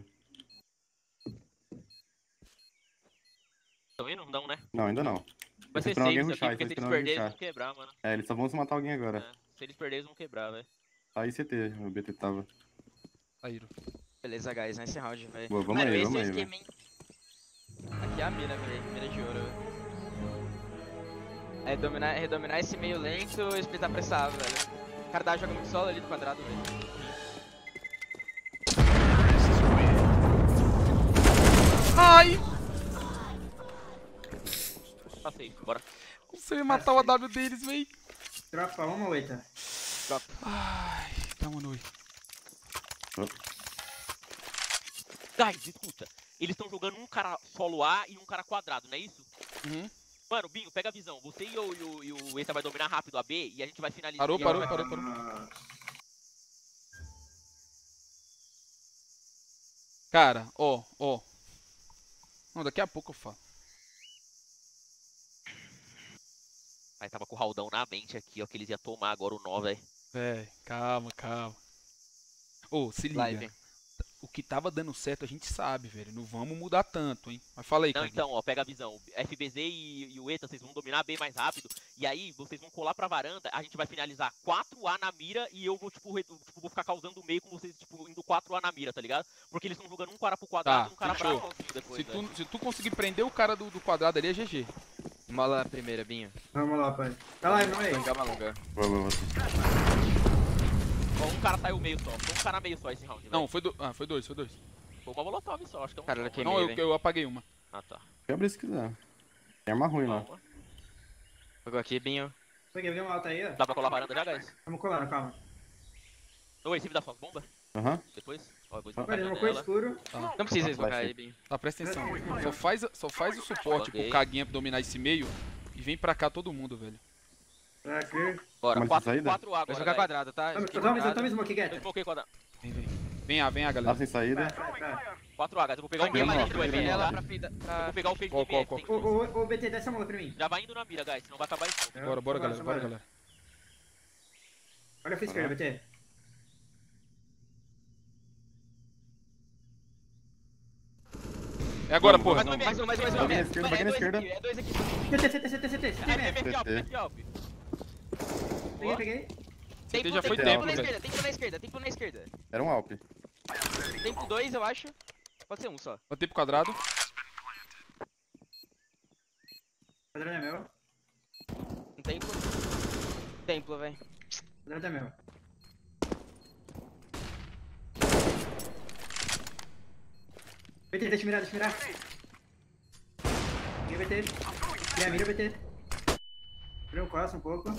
Tão indo? Não dão, né? Não, ainda não. Vai ser esperando alguém safe isso rushar, aqui, porque tô se eles esperando perderem, eles rushar. vão quebrar, mano. É, eles só vão se matar alguém agora. É, se eles perderem, eles vão quebrar, velho. Tá aí CT, o BT tava. Saíram. Beleza, guys, nesse round, velho. Boa, vamos Mano, aí, esse vamos é o aí, velho. esquema, hein? Aqui é a mira, velho. Mira de ouro, velho. É redominar esse meio lento e splitar pra essa A, velho. O cara joga muito solo ali do quadrado, velho. Ai! Tá safe, bora. Não sei matar o AW deles, véi. Dropa uma ou Ether? Ai, tá, mano. Guys, escuta. Eles estão jogando um cara solo A e um cara quadrado, não é isso? Uhum. Mano, Binho, pega a visão. Você e o Eta vai dominar rápido a B e a gente vai finalizar. Parou. Ah, Cara, ó. Não, daqui a pouco eu falo. Aí tava com o Raudão na mente aqui, ó, que eles iam tomar agora o 9, velho. Véi, calma. Ô, se liga. Live. O que tava dando certo a gente sabe, velho. Não vamos mudar tanto, hein. Mas fala aí, Não, cara. então, ó, pega a visão. FBZ e o ETA, vocês vão dominar bem mais rápido. E aí, vocês vão colar pra varanda. A gente vai finalizar 4A na mira. E eu vou, vou ficar causando o meio com vocês, indo 4A na mira, tá ligado? Porque eles estão jogando um cara pro quadrado Tá, e um cara pra fechou. sozinho depois. Se tu conseguir prender o cara do quadrado ali, é GG. Mola a primeira, Binho. Vamos lá, pai. Tá lá, irmão aí. Longa, uma longa. Vamos. Ó, um cara saiu meio só. Foi um cara meio só esse round, velho. Não, foi dois. Foi uma molotov só, acho que é um. Cara, não, quem Não, meio, eu apaguei uma. Ah, tá. Quebra se quiser. Tem arma ruim lá. Calma. Jogou aqui, Binho. Peguei uma alta aí, ó. Dá pra colar a varanda já, guys? Vamos colando, calma. Ô, esse me dá suas bombas? Aham. Depois? Ó, depois Olha, a ele colocou janela. escuro. Não precisa Tá, esmocar vai, aí, Binho. Tá, presta atenção. Só faz o suporte pro Ok. Caguinha dominar esse meio e vem pra cá todo mundo, velho. Tá, clear. Bora, Mas 4 saída? A Vou agora, jogar guys. quadrado, tá? Toma Joguei toma quadrado. smoke, Eu Guetta. desmoquei quadrado. Vem A, Tá galera. sem saída. Vai. 4 A, guys. Eu vou pegar o Joguei meio uma ali do janela, ML, janela tá? pra frente. Eu vou pegar o fake Qual, do ML. qual? tem- O BT, desce a mão pra mim. Já vai indo na mira, guys. Senão vai acabar isso. Bora, galera. Olha a esquerda, BT. É agora, Vamos, porra. Mais um. Vai na esquerda, vai na esquerda. É dois aqui. CT. FF, Alp. Peguei. Tempo, já foi tempo tempo, na velho. esquerda, tempo na esquerda. Era um Alp. Tempo 2, eu acho. Pode ser um só. Botei pro quadrado. Quadrado é meu. Um tempo. Templo, velho. Quadrado é meu. BT, deixa eu mirar. Peguei BT. Peguei a mira, BT. Peguei um costa um pouco.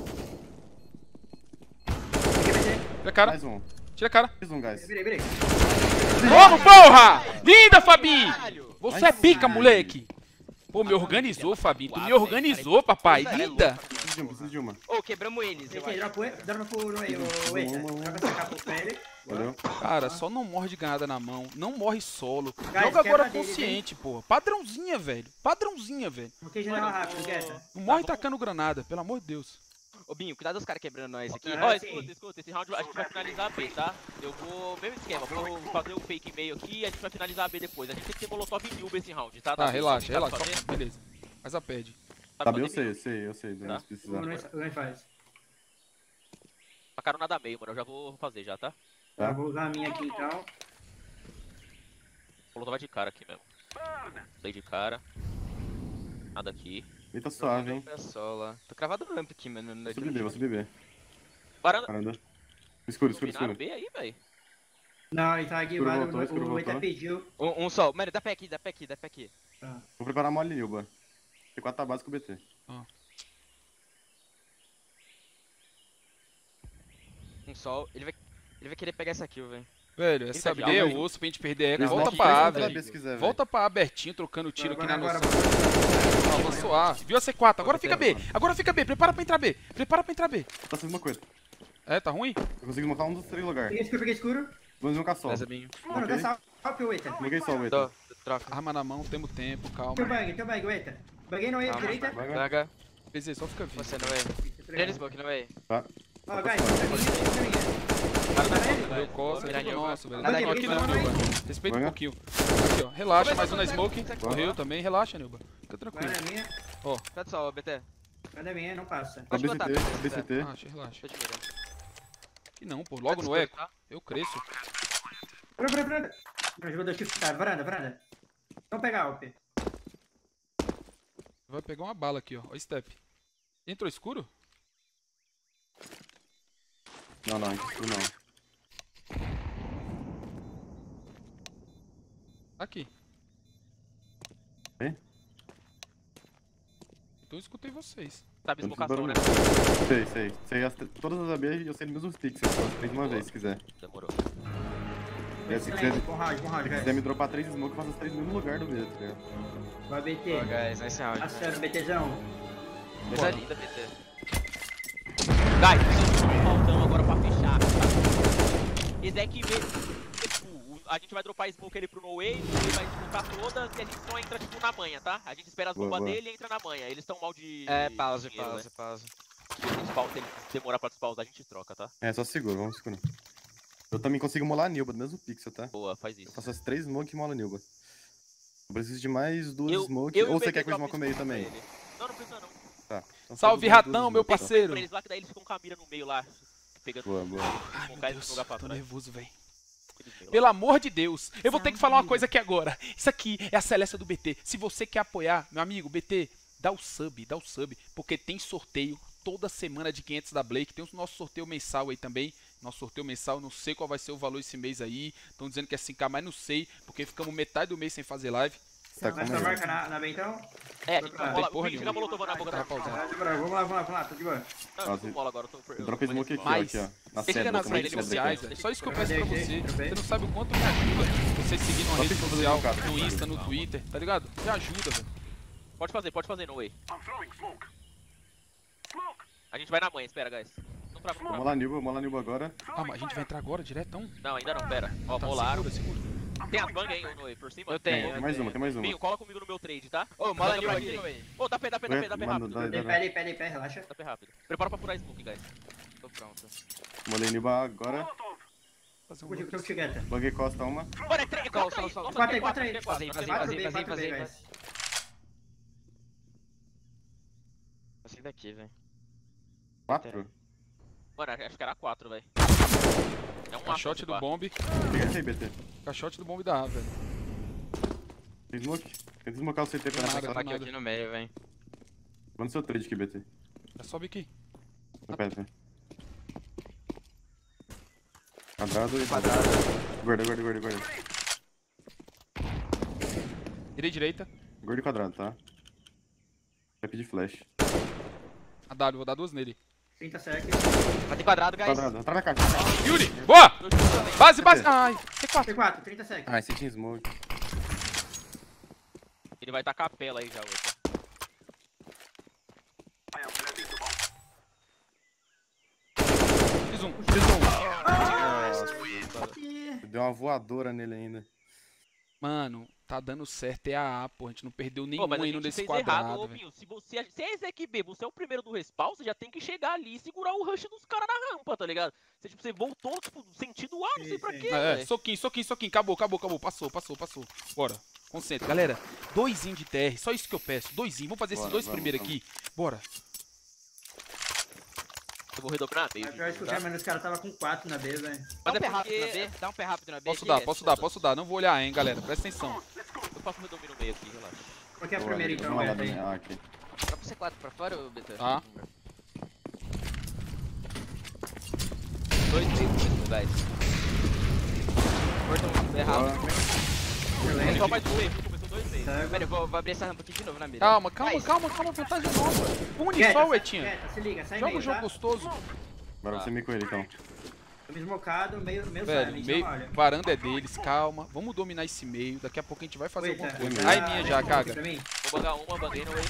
Peguei BT. Tira a cara. Mais um. Tira a cara. Mais um, guys. Virei. Vamos, porra! Linda, Fabinho! Caralho. Você é pica, moleque! Pô, me organizou, Fabinho. Tu me organizou, papai. Linda! Preciso de uma. Ô, quebramos eles, eu BT, acho. dropa pro Noé, o Eita. Troca essa capa pra ele. Valeu. Cara, só não morre de granada na mão. Não morre solo. Guys, Joga agora quebra deles, consciente, porra. Padrãozinha, velho. Padrãozinha, velho. Não tem janela rápido, Guetta. Não morre tacando granada, pelo amor de Deus. Ô, Binho, cuidado dos caras quebrando nós aqui. Ah, Ó, sim. escuta. Esse round a gente vai finalizar a B, tá? Eu vou... Mesmo esquema. Vou fazer o fake meio aqui e a gente vai finalizar a B depois. A gente tem que ter molotov e Nilba esse round, tá? Tá, Davi? relaxa. Sabe fazer? Só... Beleza. Mas a perde. Sabe Tá bem, fazer, eu sei. Tá. Se precisar. O Noé faz. Tacaram nada meio, mano. Eu já vou fazer já, tá? Tá. Eu vou usar a minha aqui então. Molotov vai de cara aqui mesmo. Dei de cara. Nada aqui. E tá suave, hein. É só lá. Tô cravado no ramp aqui, mano. Vou subir B, vou subir B. Varanda. Varanda. Escuro. Dominaram B aí, velho. Não, ele tá Escuro guivado. voltou. O Eita pediu. Um só. Mano, dá pé aqui. Vou preparar mole Nilba. T4 tá básico BT. Um sol. Ele vai querer pegar essa kill, velho. Velho, essa Tá B é de alma, osso pra gente perder eco. Eles Volta voltam pra A, três contra velho. B se quiser, Volta pra A abertinho, trocando tiro aqui na Agora, noção. Avançou A. Viu a C4. Agora fica B. Prepara pra entrar B. Tá sendo uma coisa. É, tá ruim? Eu consigo montar um dos 3 lugares. Peguei escuro. Vamos desmoncar só. Beleza, Binho. Mano, Ok. dá salve o Eita. Buguei só o Tô, Eita. troca. Arma na mão, temos tempo, calma. Teu bang, o Eita. Baguei no E, Calma. direita. Vai. Traga. PZ, só fica vivo. Você não é. Tira smoke, não é? Tá. Ó, guys, caminha. Deu costa, é tudo Miranha, nosso, velho. nada Não, aqui, aqui não, não, não. Nilba. Respeita um Vai. pouquinho. Aqui, ó. Relaxa, mais um na smoke. Vai. Correu também, relaxa, Nilba. Fica tranquilo. Vai na minha. Pede só, BT. Vai na minha, não passa. Pode BCT, botar, pode BCT. Relaxa. Tô de mira. Que não, pô. Logo no Pode eco. escutar. Eu cresço. Varanda. Jogador shiftado, varanda. Vamos pegar Alp. Vai pegar uma bala aqui, ó. Ó, step. Entrou escuro? Não, isso não. Aqui. Hein? Então eu escutei vocês. Sabe Eu não fiz esmocação, né? barulho. Sei. Todas as AB eu sei nos mesmos pixels. Só 3 de uma vez, se quiser. Demorou. Se quiser, Com round, se quiser guys. me dropar 3 smoke, eu faço os 3 no mesmo lugar do B, tá ligado? Vai Ó, BT. guys, nesse round. Acerta, BTzão. Coisa linda, BT. Guys, pega um faltão agora pra fechar, tá? Esse aqui vê. Tipo, a gente vai dropar smoke ele pro No Way, ele vai smocar todas e a gente só entra tipo na manha, tá? A gente espera as Boa, bombas boa. dele e entra na manha. Eles estão mal de. Pause. dinheiro, né? Se ele demorar pra despausar, a gente troca, tá? É, só segura, vamos segurar. Eu também consigo molar a Nilba, do mesmo pixel, tá? Boa, faz Eu isso. faço as 3 smoke e molo a Nilba. Eu preciso de mais 2 Eu smoke. e o Ou você BT quer que eu drop smoke o meio smoke também? pra ele. Não precisa não. Tá. Então Salve, faz duas ratão, meu smoke, então. parceiro. Pra eles lá que daí eles ficam com a mira no meio lá, pegando. Boa, boa. Ai, meu Smocar e Deus. jogar pra Tô trás. nervoso, velho. Eles meio lá. Pelo amor de Deus, eu vou ter que falar uma coisa aqui agora. Isso aqui é a Celeste do BT. Se você quer apoiar, meu amigo, BT, dá o sub, porque tem sorteio toda semana de 500 da Blake. Tem o nosso sorteio mensal aí também. Nosso sorteio mensal, não sei qual vai ser o valor esse mês aí. Estão dizendo que é 5k, mas não sei, porque ficamos metade do mês sem fazer live. Você tá Vai com só medo? marca na B então? É, a gente Não tem mola. porra O Vini nenhuma. fica molotov na boca da Tá pausado. Vamos lá, tô de boa. Não, eu tô com bola agora, eu tô Drop smoke aqui, ó. Mas, Aqui, ó. Na Siga cedra, nas também redes cedra aqui, sociais, ó. velho. Só isso que eu peço pra Dropei, você. dropei. Você não sabe o quanto me ajuda você seguir numa Só rede tem que fazer social, um cara, no cara. Insta, no Twitter, tá ligado? Me ajuda, velho. Pode fazer, no way. A gente vai na mãe, espera, guys. Não trava, não Vamos trava. lá, Nilbo agora. Ah, mas a gente vai entrar agora, diretão? Não, ainda não, pera. Ó, Tá, molaram. segura. Tem as bang aí, no way, por cima? Eu tenho. Tem mais uma, tem mais uma. Vinho, cola comigo no meu trade, tá? Ô, mola Manda Nil pra aqui, direita. velho. Ô, dá pé rápido. Mano, Pé, relaxa. Dá pé rápido. Prepara pra furar smoke, guys. Tô pronto. Molei Nilbo agora. Fazer um Curte outro. o chigueta. Buguei costa uma. Mano, é 3, Sol, 4 aí. sol. Nossa, Quatro aí, T4, quatro aí. T4, Vazio, T4. vazio. 4B, guys. Assim daqui, velho. 4? Mano, acho que era 4, velho. É um Caixote do bomb. Pega esse aí, BT. Caixote do bomb da A, velho. Tem smoke? Tenta desmocar o CT pra Nada, nessa tá sala. Aqui, aqui no meio, velho. Manda seu trade aqui, BT. Já sobe aqui. No pé, velho. Quadrado e Quadrado. Guarda. Virei direita. Guarda e quadrado, tá? Vai pedir flash. A W, vou dar duas nele. 30 sec. Matei quadrado, guys. Quadrado, entra na caixa. Yuri! Boa! Dois tiros também. Base! Ai, C4. T4, 30 sec. Ah, esse tinha smoke. Ele vai tacar a pela aí já, hoje. Fiz um. Deu uma voadora nele ainda. Mano, tá dando certo. É a A, pô. A gente não perdeu Pô, nenhum mas a indo gente desse fez quadrado, errado, ô velho. Binho. Se é Exec B, você é o primeiro do respawn, você já tem que chegar ali e segurar o rush dos caras na rampa, tá ligado? Você voltou, tipo, sentido A, não sei pra Sim, quê, É, velho. soquinho. Acabou. Passou. Bora. Concentra. Galera, doisinho de TR. Só isso que eu peço. Doisinho. Vamos fazer esses Bora, dois vamos, primeiros vamos. aqui. Bora. Eu vou redobrar meio. Eu acho que o cara, mano, os caras tava com 4 na B, velho. Mas é Dá um pé rápido porque na B. Dá um pé rápido na B. Posso dar. Não vou olhar, hein, galera. Presta atenção. eu faço redomínio no meio aqui, relaxa. Qual que é a Boa, primeira então, vamos lá, Beto, aí? Dani. Ah, aqui. Dropa o C4 pra fora, ô BT? Tá. 2 3 guys. Corta um pé rápido. Ele só mais um meio, começou 2 meio. Pera, eu vou abrir essa rampa aqui de novo na mira. Calma. Guys, Vantagem nova. Une Quieta, só, Etinha. quieta, se liga, sai Joga meio, um jogo tá? gostoso. Agora você me com ele, então. Tô me esmocado, meio Velho, silent, meio, não olha. varanda é deles, calma. Vamos dominar esse meio. Daqui a pouco a gente vai fazer Eita, alguma coisa. tá. Ai, minha já, caga. Pra mim? Vou bangar uma, banguei no way.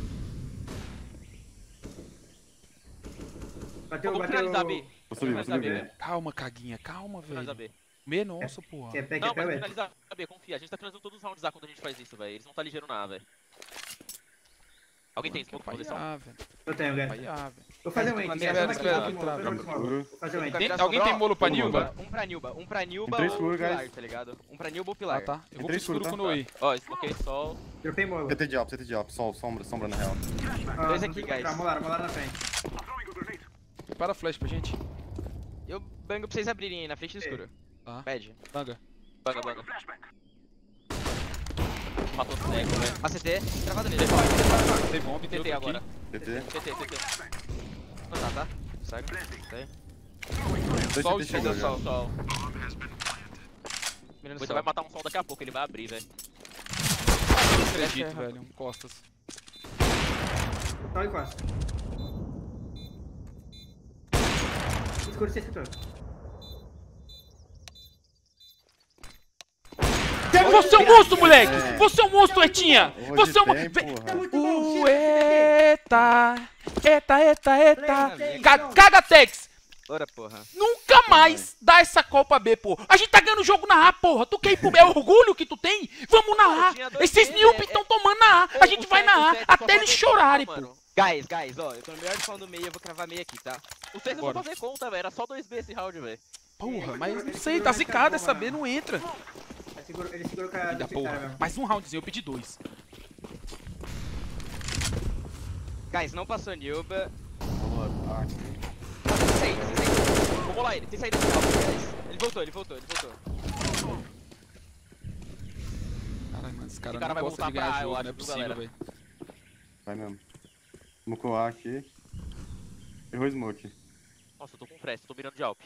Bateu, Vamos bateu. finalizar B. Vou subir, B. Calma, caguinha. Calma, Finalizar velho. B. Meia nossa, porra. Quer pé, Não, quer pé, mas velho. finalizar B, confia. A gente tá finalizando todos os rounds A quando a gente faz isso, velho. Eles não tá ligeiro na A, velho. Alguém tem smoke pra posição? Vaiar, velho. Eu tenho, velho. Vaiar, velho. Vou fazer um Espera, ente, espera, espera. Seguro. Vou fazer um ente. Tem- alguém tem molo pra Nilba? Um pra Nilba Tem três ou full, Pilar, guys. tá ligado? Um pra Nilba ou Ah, Pilar. tá. Eu vou pro três escuro full, com tá? o Noe. Ó, smoquei sol. Dropei molo. CT de alp, sombra na real. Dois aqui, guys. Molar na frente. Para a flash pra gente. Eu bango pra vocês abrirem aí na frente do escuro. Tá. Pede. Banga. Banga. Matou o cego, velho. ACT, travado nele. Tem bomb, tem TT outro agora. aqui. CT. TT. Não tá? Segue. Sei. Dois Só o CT chegou Deu já. sol. Mirando Você sol. vai matar um sol daqui a pouco, ele vai abrir, velho. Não acredito, velho. Costas. Só encosta. Escuro, você escutou. Você é um monstro, moleque! Você é um monstro, Etinha! Hoje Você é um tem, monstro! porra. Muito bom, Eita! Caga, Tex! Bora, porra. Nunca mais dá essa Copa B, pô. A gente tá ganhando o jogo na A, porra. Tu quer ir pro B? É orgulho que tu tem? Vamos na tinha A. dois Esses B, Nilp é- estão tomando na A. A gente vai na A até eles chorarem, pô. Guys, ó, eu tô no melhor spawn do meio, eu vou cravar meio aqui, tá? O CS é só Bora. fazer conta, velho. Era só 2B esse round, velho. Porra, mas não sei, tá zicado essa B, não entra. Ele segurou com a Da desse cara porra. mesmo. Mais um roundzinho, eu pedi 2. Guys, não passou Nilba. Ah, Sem saída. Vou rolar ele. Sem saída de calma, guys. Ele voltou. Caralho, mano, esse cara Esse cara não vai gosta voltar de ganhar pra A, eu jogo, acho, não é viu, possível, galera? velho. vai mesmo. Smocou A aqui. Errou smoke. Nossa, eu tô com fresta, tô mirando de Alp.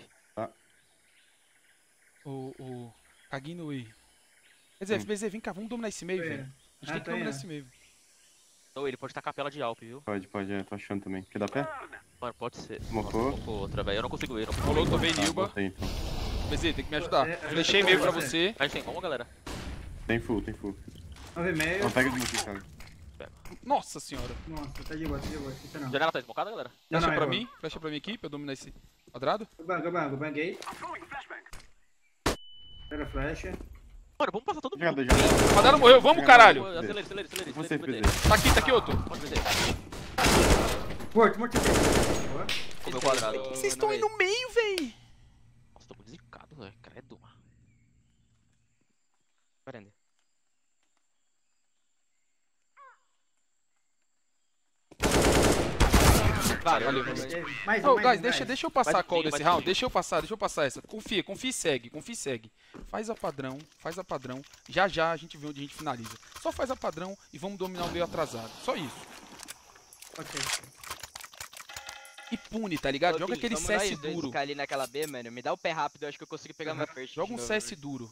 O Caguinho e... Quer dizer, Sim. FBZ, vem cá, vamos dominar esse meio, É. velho. A gente tem que tô dominar indo. esse meio. Ou ele pode estar capela de Alp, viu? Pode, tô achando também. Quer dar pé? Mano, pode ser. Smocou. Nossa, smocou outra, velho. Eu não consigo ir, não consigo Rolou, ir. tomei Tá, Nilba. botei então. BZ, tem que me ajudar. Você- Deixei meio pra você. A gente tem como, galera? Tem full. 9,5. Não, pega de aqui, cara. Nossa senhora. Nossa, tá de boa. Isso não. Janela tá esmocada, galera? Flecha não, pra eu- mim. Flecha pra mim aqui, pra eu dominar esse quadrado. Eu banguei. Pega a flecha. Mano, vamos passar todo mundo. Jogador, jogador. Quadrado morreu, vamos caralho. Acelere. Você, BZ. PZ. Tá aqui outro. Pode BZ. Morto. Boa. Comeu quadrado. Vocês estão aí no meio, véi. Nossa, tô muito zicado, velho. Credo, mano. Varanda. Valeu. Mais Ô, um, guys, deixa eu passar a Mais um call pouquinho, desse mais um round. Deixa eu passar essa. Confia e segue. Faz a padrão. Já a gente vê onde a gente finaliza. Só faz a padrão e vamos dominar o meio atrasado. Só isso. Ok. E pune, tá ligado? Joga aquele Vamos nós CS dois duro. ficar ali naquela B, mano. Me dá o pé rápido, eu acho que eu consigo pegar uma first. Joga de um novo, CS velho. duro.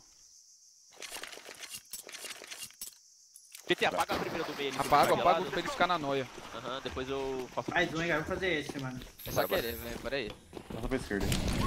PT, apaga a primeira do meio ali. Apaga pra pra ele ficar na noia. Aham, depois eu faço Mais um, hein, cara. Vou fazer esse, mano. É só querer, velho. Bora aí. Passa pra esquerda.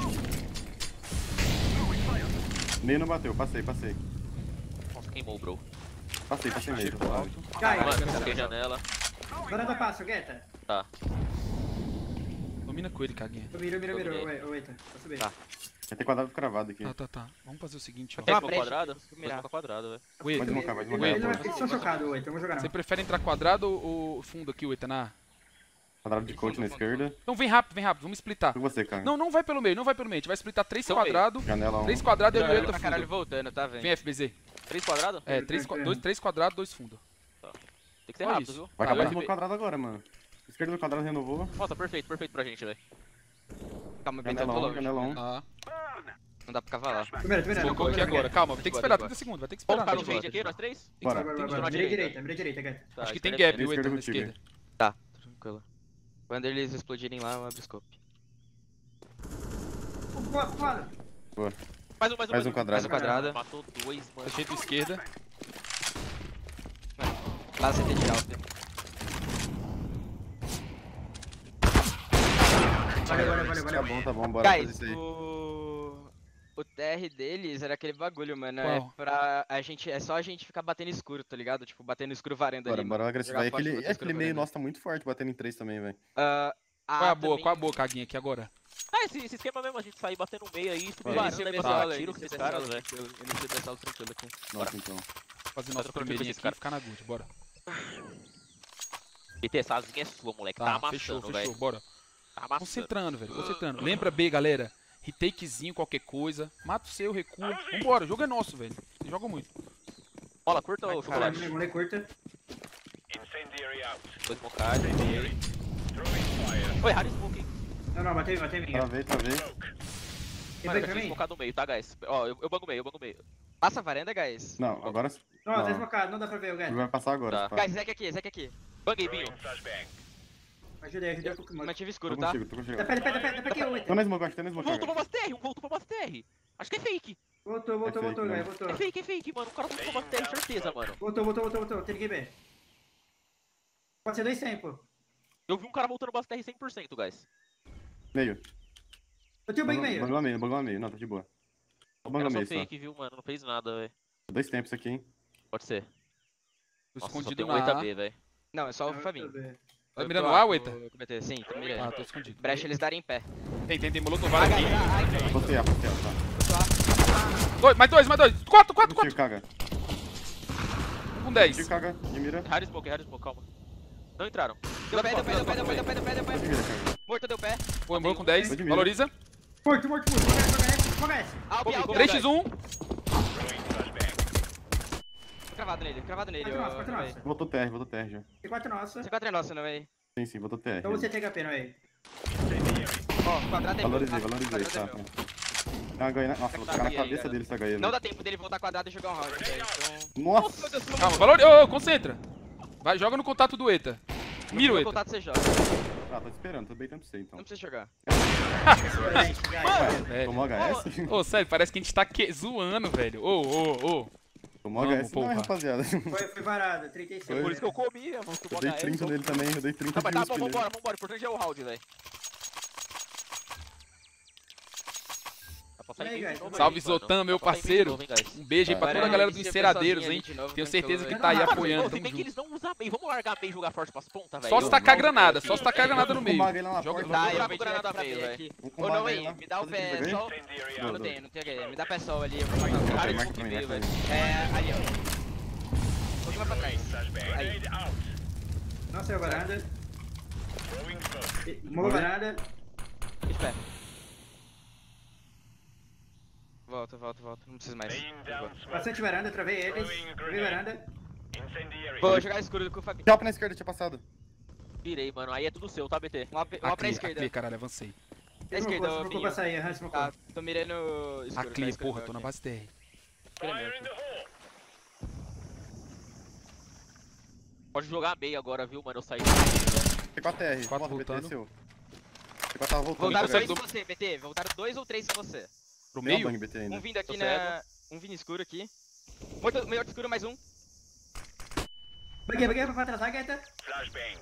Meio não bateu, passei. Nossa, queimou, bro. Passei meio. Tiro alto. Cai. Mano, coloquei janela. Varanda passa, Guetta. Tá. Domina com ele, caguinha. Mira. Dominei. Eita. Vou subir. Tá. Vai ter quadrado cravado aqui. Tá. Vamos fazer o seguinte, ó. Quer uma smoke brecha, quadrado? eu consigo Vou mirar. smoke quadrado, velho. Ué, Pode desmocar. Eles estão chocados, Eita. Vamos jogar você não. prefere entrar quadrado ou fundo aqui, Ueta? Quadrado de coach na esquerda. Então vem rápido, vamos splitar. Com você, cara. Não vai pelo meio, A gente vai splitar 3 Então quadrados. Janela 1. 3 quadrados e Eu o tô Ueta pra caralho fundo. voltando, tá, velho? Vem FBZ. 3 quadrados? É, 3 quadrados, 2 fundos. Tem que ser Só rápido, isso. viu? Vai Tá, acabar vai. de quadrado agora, mano. Esquerda do quadrado renovou. Nossa, perfeito pra gente, velho. Calma, Bento, eu tô Janela 1, longe. janela 1. Tá. Não dá pra cavalar. Primeiro. Colocou aqui agora. Calma, tem que esperar 30 segundos. Vai ter que esperar. Vamos ficar no Tem fade aqui, nós três? Bora. Vai. Mira direita, Guetta. Tá, Acho que esquerda tem é gap, esquerda. Ueta, na Esquerda esquerda. Tá, tranquilo. Quando eles explodirem lá, eu abro o scope. Foda. Boa. Mais um quadrado. Mais um quadrado. Matou 2, mano. Fechei tua esquerda. Lá CT de alta. Valeu. Tá bom, bora fazer Guys, isso aí. o TR deles era aquele bagulho, mano. Qual? É pra a gente. É só a gente ficar batendo escuro, tá ligado? Tipo, batendo escuro varanda ali. Bora agressivar. Jogar forte, bater Aquele escuro meio varanda. nosso tá muito forte, batendo em 3 também, velho. Qual é a boa, caguinha aqui agora? Ah, esse esquema mesmo, a gente sair batendo no meio aí, subir Vai. varanda e passar tiro com esses caras, velho. Início dessa aula tranquilo aqui. Nossa, então. Fazer Tá nosso trocando primeirinho esse aqui cara. e ficar na good, bora. PT, essa asinha é sua, moleque. Tá Tá, amassando, fechou, velho. bora. Tá amassando. Concentrando, velho, concentrando. Lembra B, galera. Retakezinho, qualquer coisa. Mata o seu, recua. Vambora, o jogo é nosso, velho. Você joga muito. Bola curta ou Caralho. chocolate? Mulher curta. Incendiary out. 2 mocais, Throwing fire. Foi raro smoke, hein? Não, batei em mim. Travei. Mano, Ele eu veio pra preciso mim? smocar no meio, tá, guys? Ó, eu bango meio. Passa a varanda, guys. Não, agora Não, tá Não. esmocado, não dá pra ver o ele Guetta. vai passar agora. Tá. se pá. Guys, Zek aqui. Banguei, Binho. Throwing flashbang. Ajudei um pouco. Mantive Tô escuro, tá? contigo. Dá pra aqui, Eita. Tô na smoke, acho que tá na smoke. Voltou cara. pra Master, voltou pra Master. Acho que é fake. Voltou, É fake, né? velho. Voltou. É fake, mano. O cara voltou pra Master, certeza, mano. Voltou. Tem que ver. Pode ser 200, pô. Eu vi um cara voltando pra Master 100%, guys. Meio. Eu tenho bem meio. Bagulho meio. Não, tá de boa. Só Era bagulho só meio só. fake, viu, mano? Não fez nada, velho. 2 tempos aqui, hein. Pode ser. Tô Nossa, só escondido tem um na 8 A. B, velho. Não, é só o Fabinho. Tá Eu mirando tô A, com Ueta? o BT. Sim, tô mirando. Ah, tô escondido. Brecha eles darem em pé. Tem molotov aqui. Postei, tá. Mais dois. 4. Tiro, caga. Com 10. Tiro, caga. De mira. Raro smoke, calma. Não entraram. Deu pé. De mira, caga. Morto, deu pé. Foi com 10. Foi de mira. Valoriza. Morto. Joga esse. Alp. 3x1. Throwing flashbang. Cravado nele, Quatro nossa. Voltou TR já. Tem 4 nossa. C4 é nosso, não, véi. Sim, voltou TR. Então você tem HP, não é? Ó, quadrado é Valorizei, meu. valorizei, Quadrado tá. é meu. Tá ganhando. Nossa, vou ficar na aí, cabeça cara. dele essa HE. Não dá tempo dele voltar quadrado e jogar um round, velho. Então... Nossa! Calma, valoriza. Ô, concentra. Vai, joga no contato do Eta. Mira o No Eta. contato você joga. Ah, tô esperando, tô beitando pra você então. Não precisa jogar. Velho. Tomou HS? Ô, sério, parece que a gente tá zoando, velho. Ô. Tomou Vamos, HS não, porra. rapaziada. Foi varado, 36. Por isso que eu comi, eu vou Eu tomar dei HS, 30 então. nele também, eu dei 30 Não, mas de tá USP bom, nele. vambora. O importante é o round, velho. Dá pra sair E aí, bem de guys? novo Salve, aí, mano. Zotan, meu Dá pra sair bem de parceiro. novo, hein, guys. Um beijo aí pra Tá. toda a galera do Inicia Enceradeiros, sozinho hein? ali de novo, Tenho tranquilo, certeza que velho. tá aí Não, apoiando, Pô, se tamo bem que junto. eles não usam bem. Vamos largar bem e jogar forte pras pontas, velho. Só se tacar granada, só se tacar granada no Vamos meio. combar ele lá na Joga- porta. Tá, Vou eu jogar vou com granada direto pra meio, B velho. aqui. Vamos Ô, combar não, ele aí, lá. me dá o Fazer pé aqui, só. Incendiary Não, out. não tenho HE. Me dá pé sol ali, eu vou Marca matar o aí, cara. marca pra mim, marca pra mim. É, ali, ó. Um pouquinho mais pra trás. Flashbang. Aí. Grenade out. Não saiu varanda. Throwing smoke. Moveu varanda. Espera. Volta. Não preciso mais. Laying down smoke. Bastante varanda, travei eles. Travei varanda. Incendiary. Vou jogar escuro com o Fabi. Jump na esquerda, tinha passado. Virei, mano. Aí é tudo seu, tá, BT? Uma pra esquerda. Aqui, caralho, avancei. Pra esquerda, ô, Smocou pra Pinho. sair, aham, smocou. Tá, tô mirando escuro. Aqui, escuro porra, meu tô na aqui. base TR. Escuro é meu Fire in aqui. the hole. Pode jogar meio agora, viu, mano? Eu saí. T4R, Quatro volta, BT, voltando. seu. T4 tava voltando. Voltaram tá dois vendo? com você, BT. Voltaram 2 ou 3 com você. Pro Tem uma meio? bang BT ainda. Um vindo aqui Tô na. Um vindo escuro aqui. Melhor escuro, mais um. Baguei pra atrasar, Gaeta. Flashbang.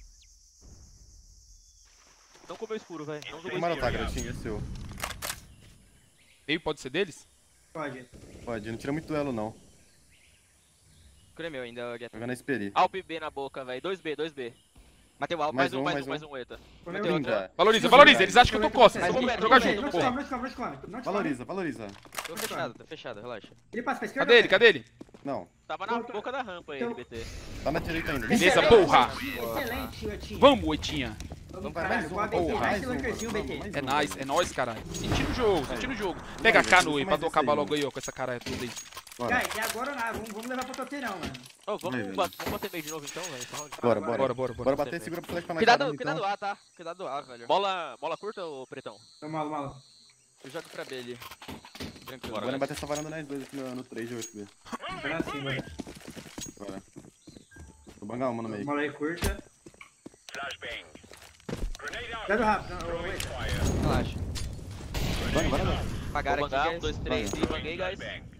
Não comeu escuro, velho. Não jogou Tomaram escuro. tá, Gratinho, é seu. Meio pode ser deles? Pode. Pode, não tira muito duelo não. Escuro é meu ainda, Guetta. Joga na Esperi. Alp B na boca, velho. 2B. Matei o Alp. Mais Mais um, Eta. Comeu Tem outro. outra. Valoriza, eles acham que eu tô costas. Mas Vamos ele- jogar ele- junto, Não te porra. come, não te come, não te come. Não te come. Valoriza. Tô fechado, relaxa. Ele passa pra esquerda. Cadê ele? Não, Tava na boca da rampa ele, Então- BT. tá na direita ainda. Beleza, Excelente, porra. Excelente, Otinho. Vamos, Oitinha. Vai, Caralho, mais com um, a BT, porra. mais esse lunkerzinho, BT. mais É um, nóis, velho. é nóis, caralho. Sentindo o jogo. Pega a K no E pra tu acabar logo aí, ó, com essa cara toda aí. Bora, Guys, e agora nada, vamos levar pro toteirão, mano. Ô, vamos velho. bater meio de novo então, velho. bora. Bora. Bora bater, segura pro flash pra nós. Cuidado caramba, do então. A, tá? Cuidado do A, velho. Bola curta ou pretão? Tô malo. Eu jogo pra B ali. Tranquilo. Bora bater essa varanda nós dois aqui no 3 de 8B. Bora assim, velho. Bora. Vou bangar uma no meio. Bola aí curta. Flashbang. Grenade out. Cuidado rápido. Throwing Wait. fire. Relaxa. Bora. Pagaram Vou aqui, bangar, 1, guys. 2, 3 e banguei, guys. Flashbang.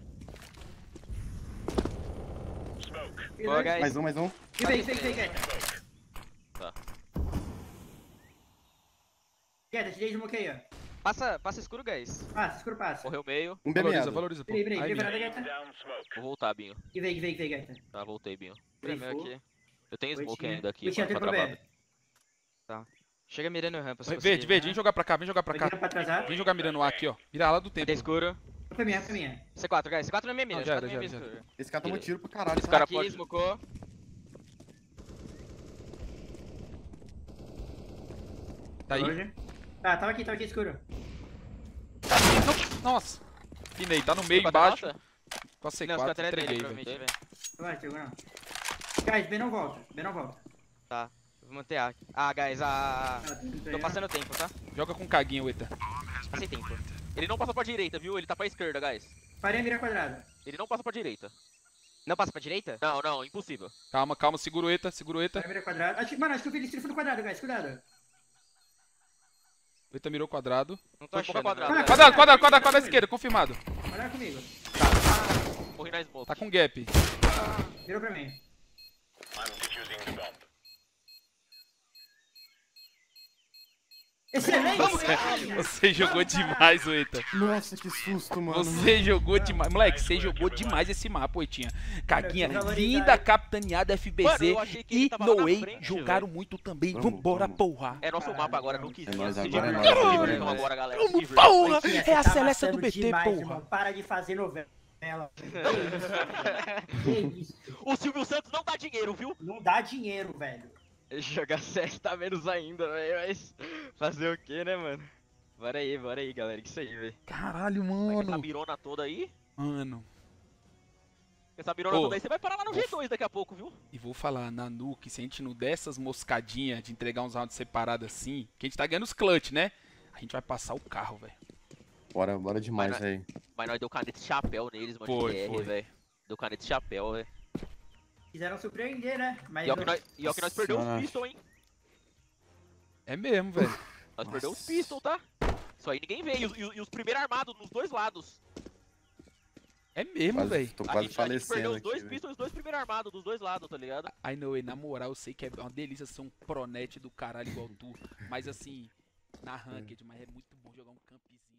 Smoke. Boa, guys. Mais um. E vem, Gaeta. Smoke. Tá. Gaeta, tirei de smoke aí, ó. Passa escuro, guys. Passa, escuro passa. Morreu meio. Um B meado. Valoriza, pô. Virei, Aí, varanda, Laying Gaeta. down smoke. Vou voltar, Binho. E vem, Gaeta. Tá, voltei, Binho. Escuro é meu Full. aqui. Eu tenho smoke Oitinho. ainda aqui, Oitinho, mano, tem pra pro travar. B. Chega mirando rampa, se Verde, vem jogar pra cá, vem jogar pra cá. Baguei pra atrasar. Vem jogar mirando o A aqui, ó. Vira lá do tempo. Matei escuro. Foi minha. C4, guys. C4 na minha mira. Não, já C4 era, na minha já mira era. escuro. Esse cara tomou tiro pro caralho. Esse cara Aqui, pode- smocou. Tá aí? Hoje. Tá, tava aqui escuro. Nossa. Pinei, tá no meio, Foi pra embaixo. derrota? Com a Não, C4, C4 é dele, entreguei, velho. provavelmente, velho. Vai, chegou não. Guys, B não volta. Tá. Vou manter A. Ah, guys, a. Ah, Tô passando tempo, tá? Joga com caguinha, Ueta. Passei tempo. Ele não passa pra direita, viu? Ele tá pra esquerda, guys. Parei a mira quadrada. Ele não passa pra direita. Não passa pra direita? Não, impossível. Calma, segura o Eta. Parei a mira quadrada. Mano, acho que eu vi ele foi no quadrado, guys. Cuidado. O Eta mirou quadrado. Não tô Foi pra achando. quadrado. velho. Quadrado à esquerda, confirmado. Olha comigo. Morri na smoke. Tá com gap. Virou pra mim. I'm defusing the bomb. Excelente! Você jogou demais, Ueta. Nossa, que susto, mano. Você jogou demais. Moleque, você jogou demais esse mapa, Oitinha. Caguinha, linda capitaneada Mano, FBZ eu achei que ele e tava lá na Noei frente, jogaram muito também. Vamos, Vambora, vamos. porra. É nosso mapa agora, não quis. É nóis Se agora, é divirtam, nóis, se agora, divirtam é nóis. agora, galera. se Vamos, divirtam. porra! Oitinha, É você a tá Celeste do amassando BT, demais, porra. irmão. Para de fazer novela. Que isso? O Silvio Santos não dá dinheiro, viu? Não dá dinheiro, velho. Jogar CS tá menos ainda, velho. Mas fazer o que, né, mano? Bora aí, galera. Que isso aí, velho. Caralho, Essa mano. birona toda aí. Mano. Essa birona Ô. toda aí, você vai parar lá no G2 daqui a pouco, viu? E vou falar, na Nuke, se a gente não der essas moscadinhas de entregar uns rounds separados assim, que a gente tá ganhando os clutch, né? A gente vai passar o carro, velho. Bora demais, Mas velho. Mas nós deu caneta de chapéu neles, mano. Foi, de foi. TR, velho. Deu caneta de chapéu, velho. Quiseram surpreender, né? Mas E é o que nós perdemos Nossa. os pistol, hein? É mesmo, velho. Nós perdemos os pistol, tá? Isso aí ninguém vê. E os primeiros armados nos dois lados. É mesmo, velho. Tô A quase gente falecendo perdeu os aqui, dois velho. pistols, os dois primeiros armados, dos dois lados, tá ligado? I know, na moral, eu sei que é uma delícia ser um pronet do caralho igual tu. Mas assim, na ranked, mas é muito bom jogar um campzinho.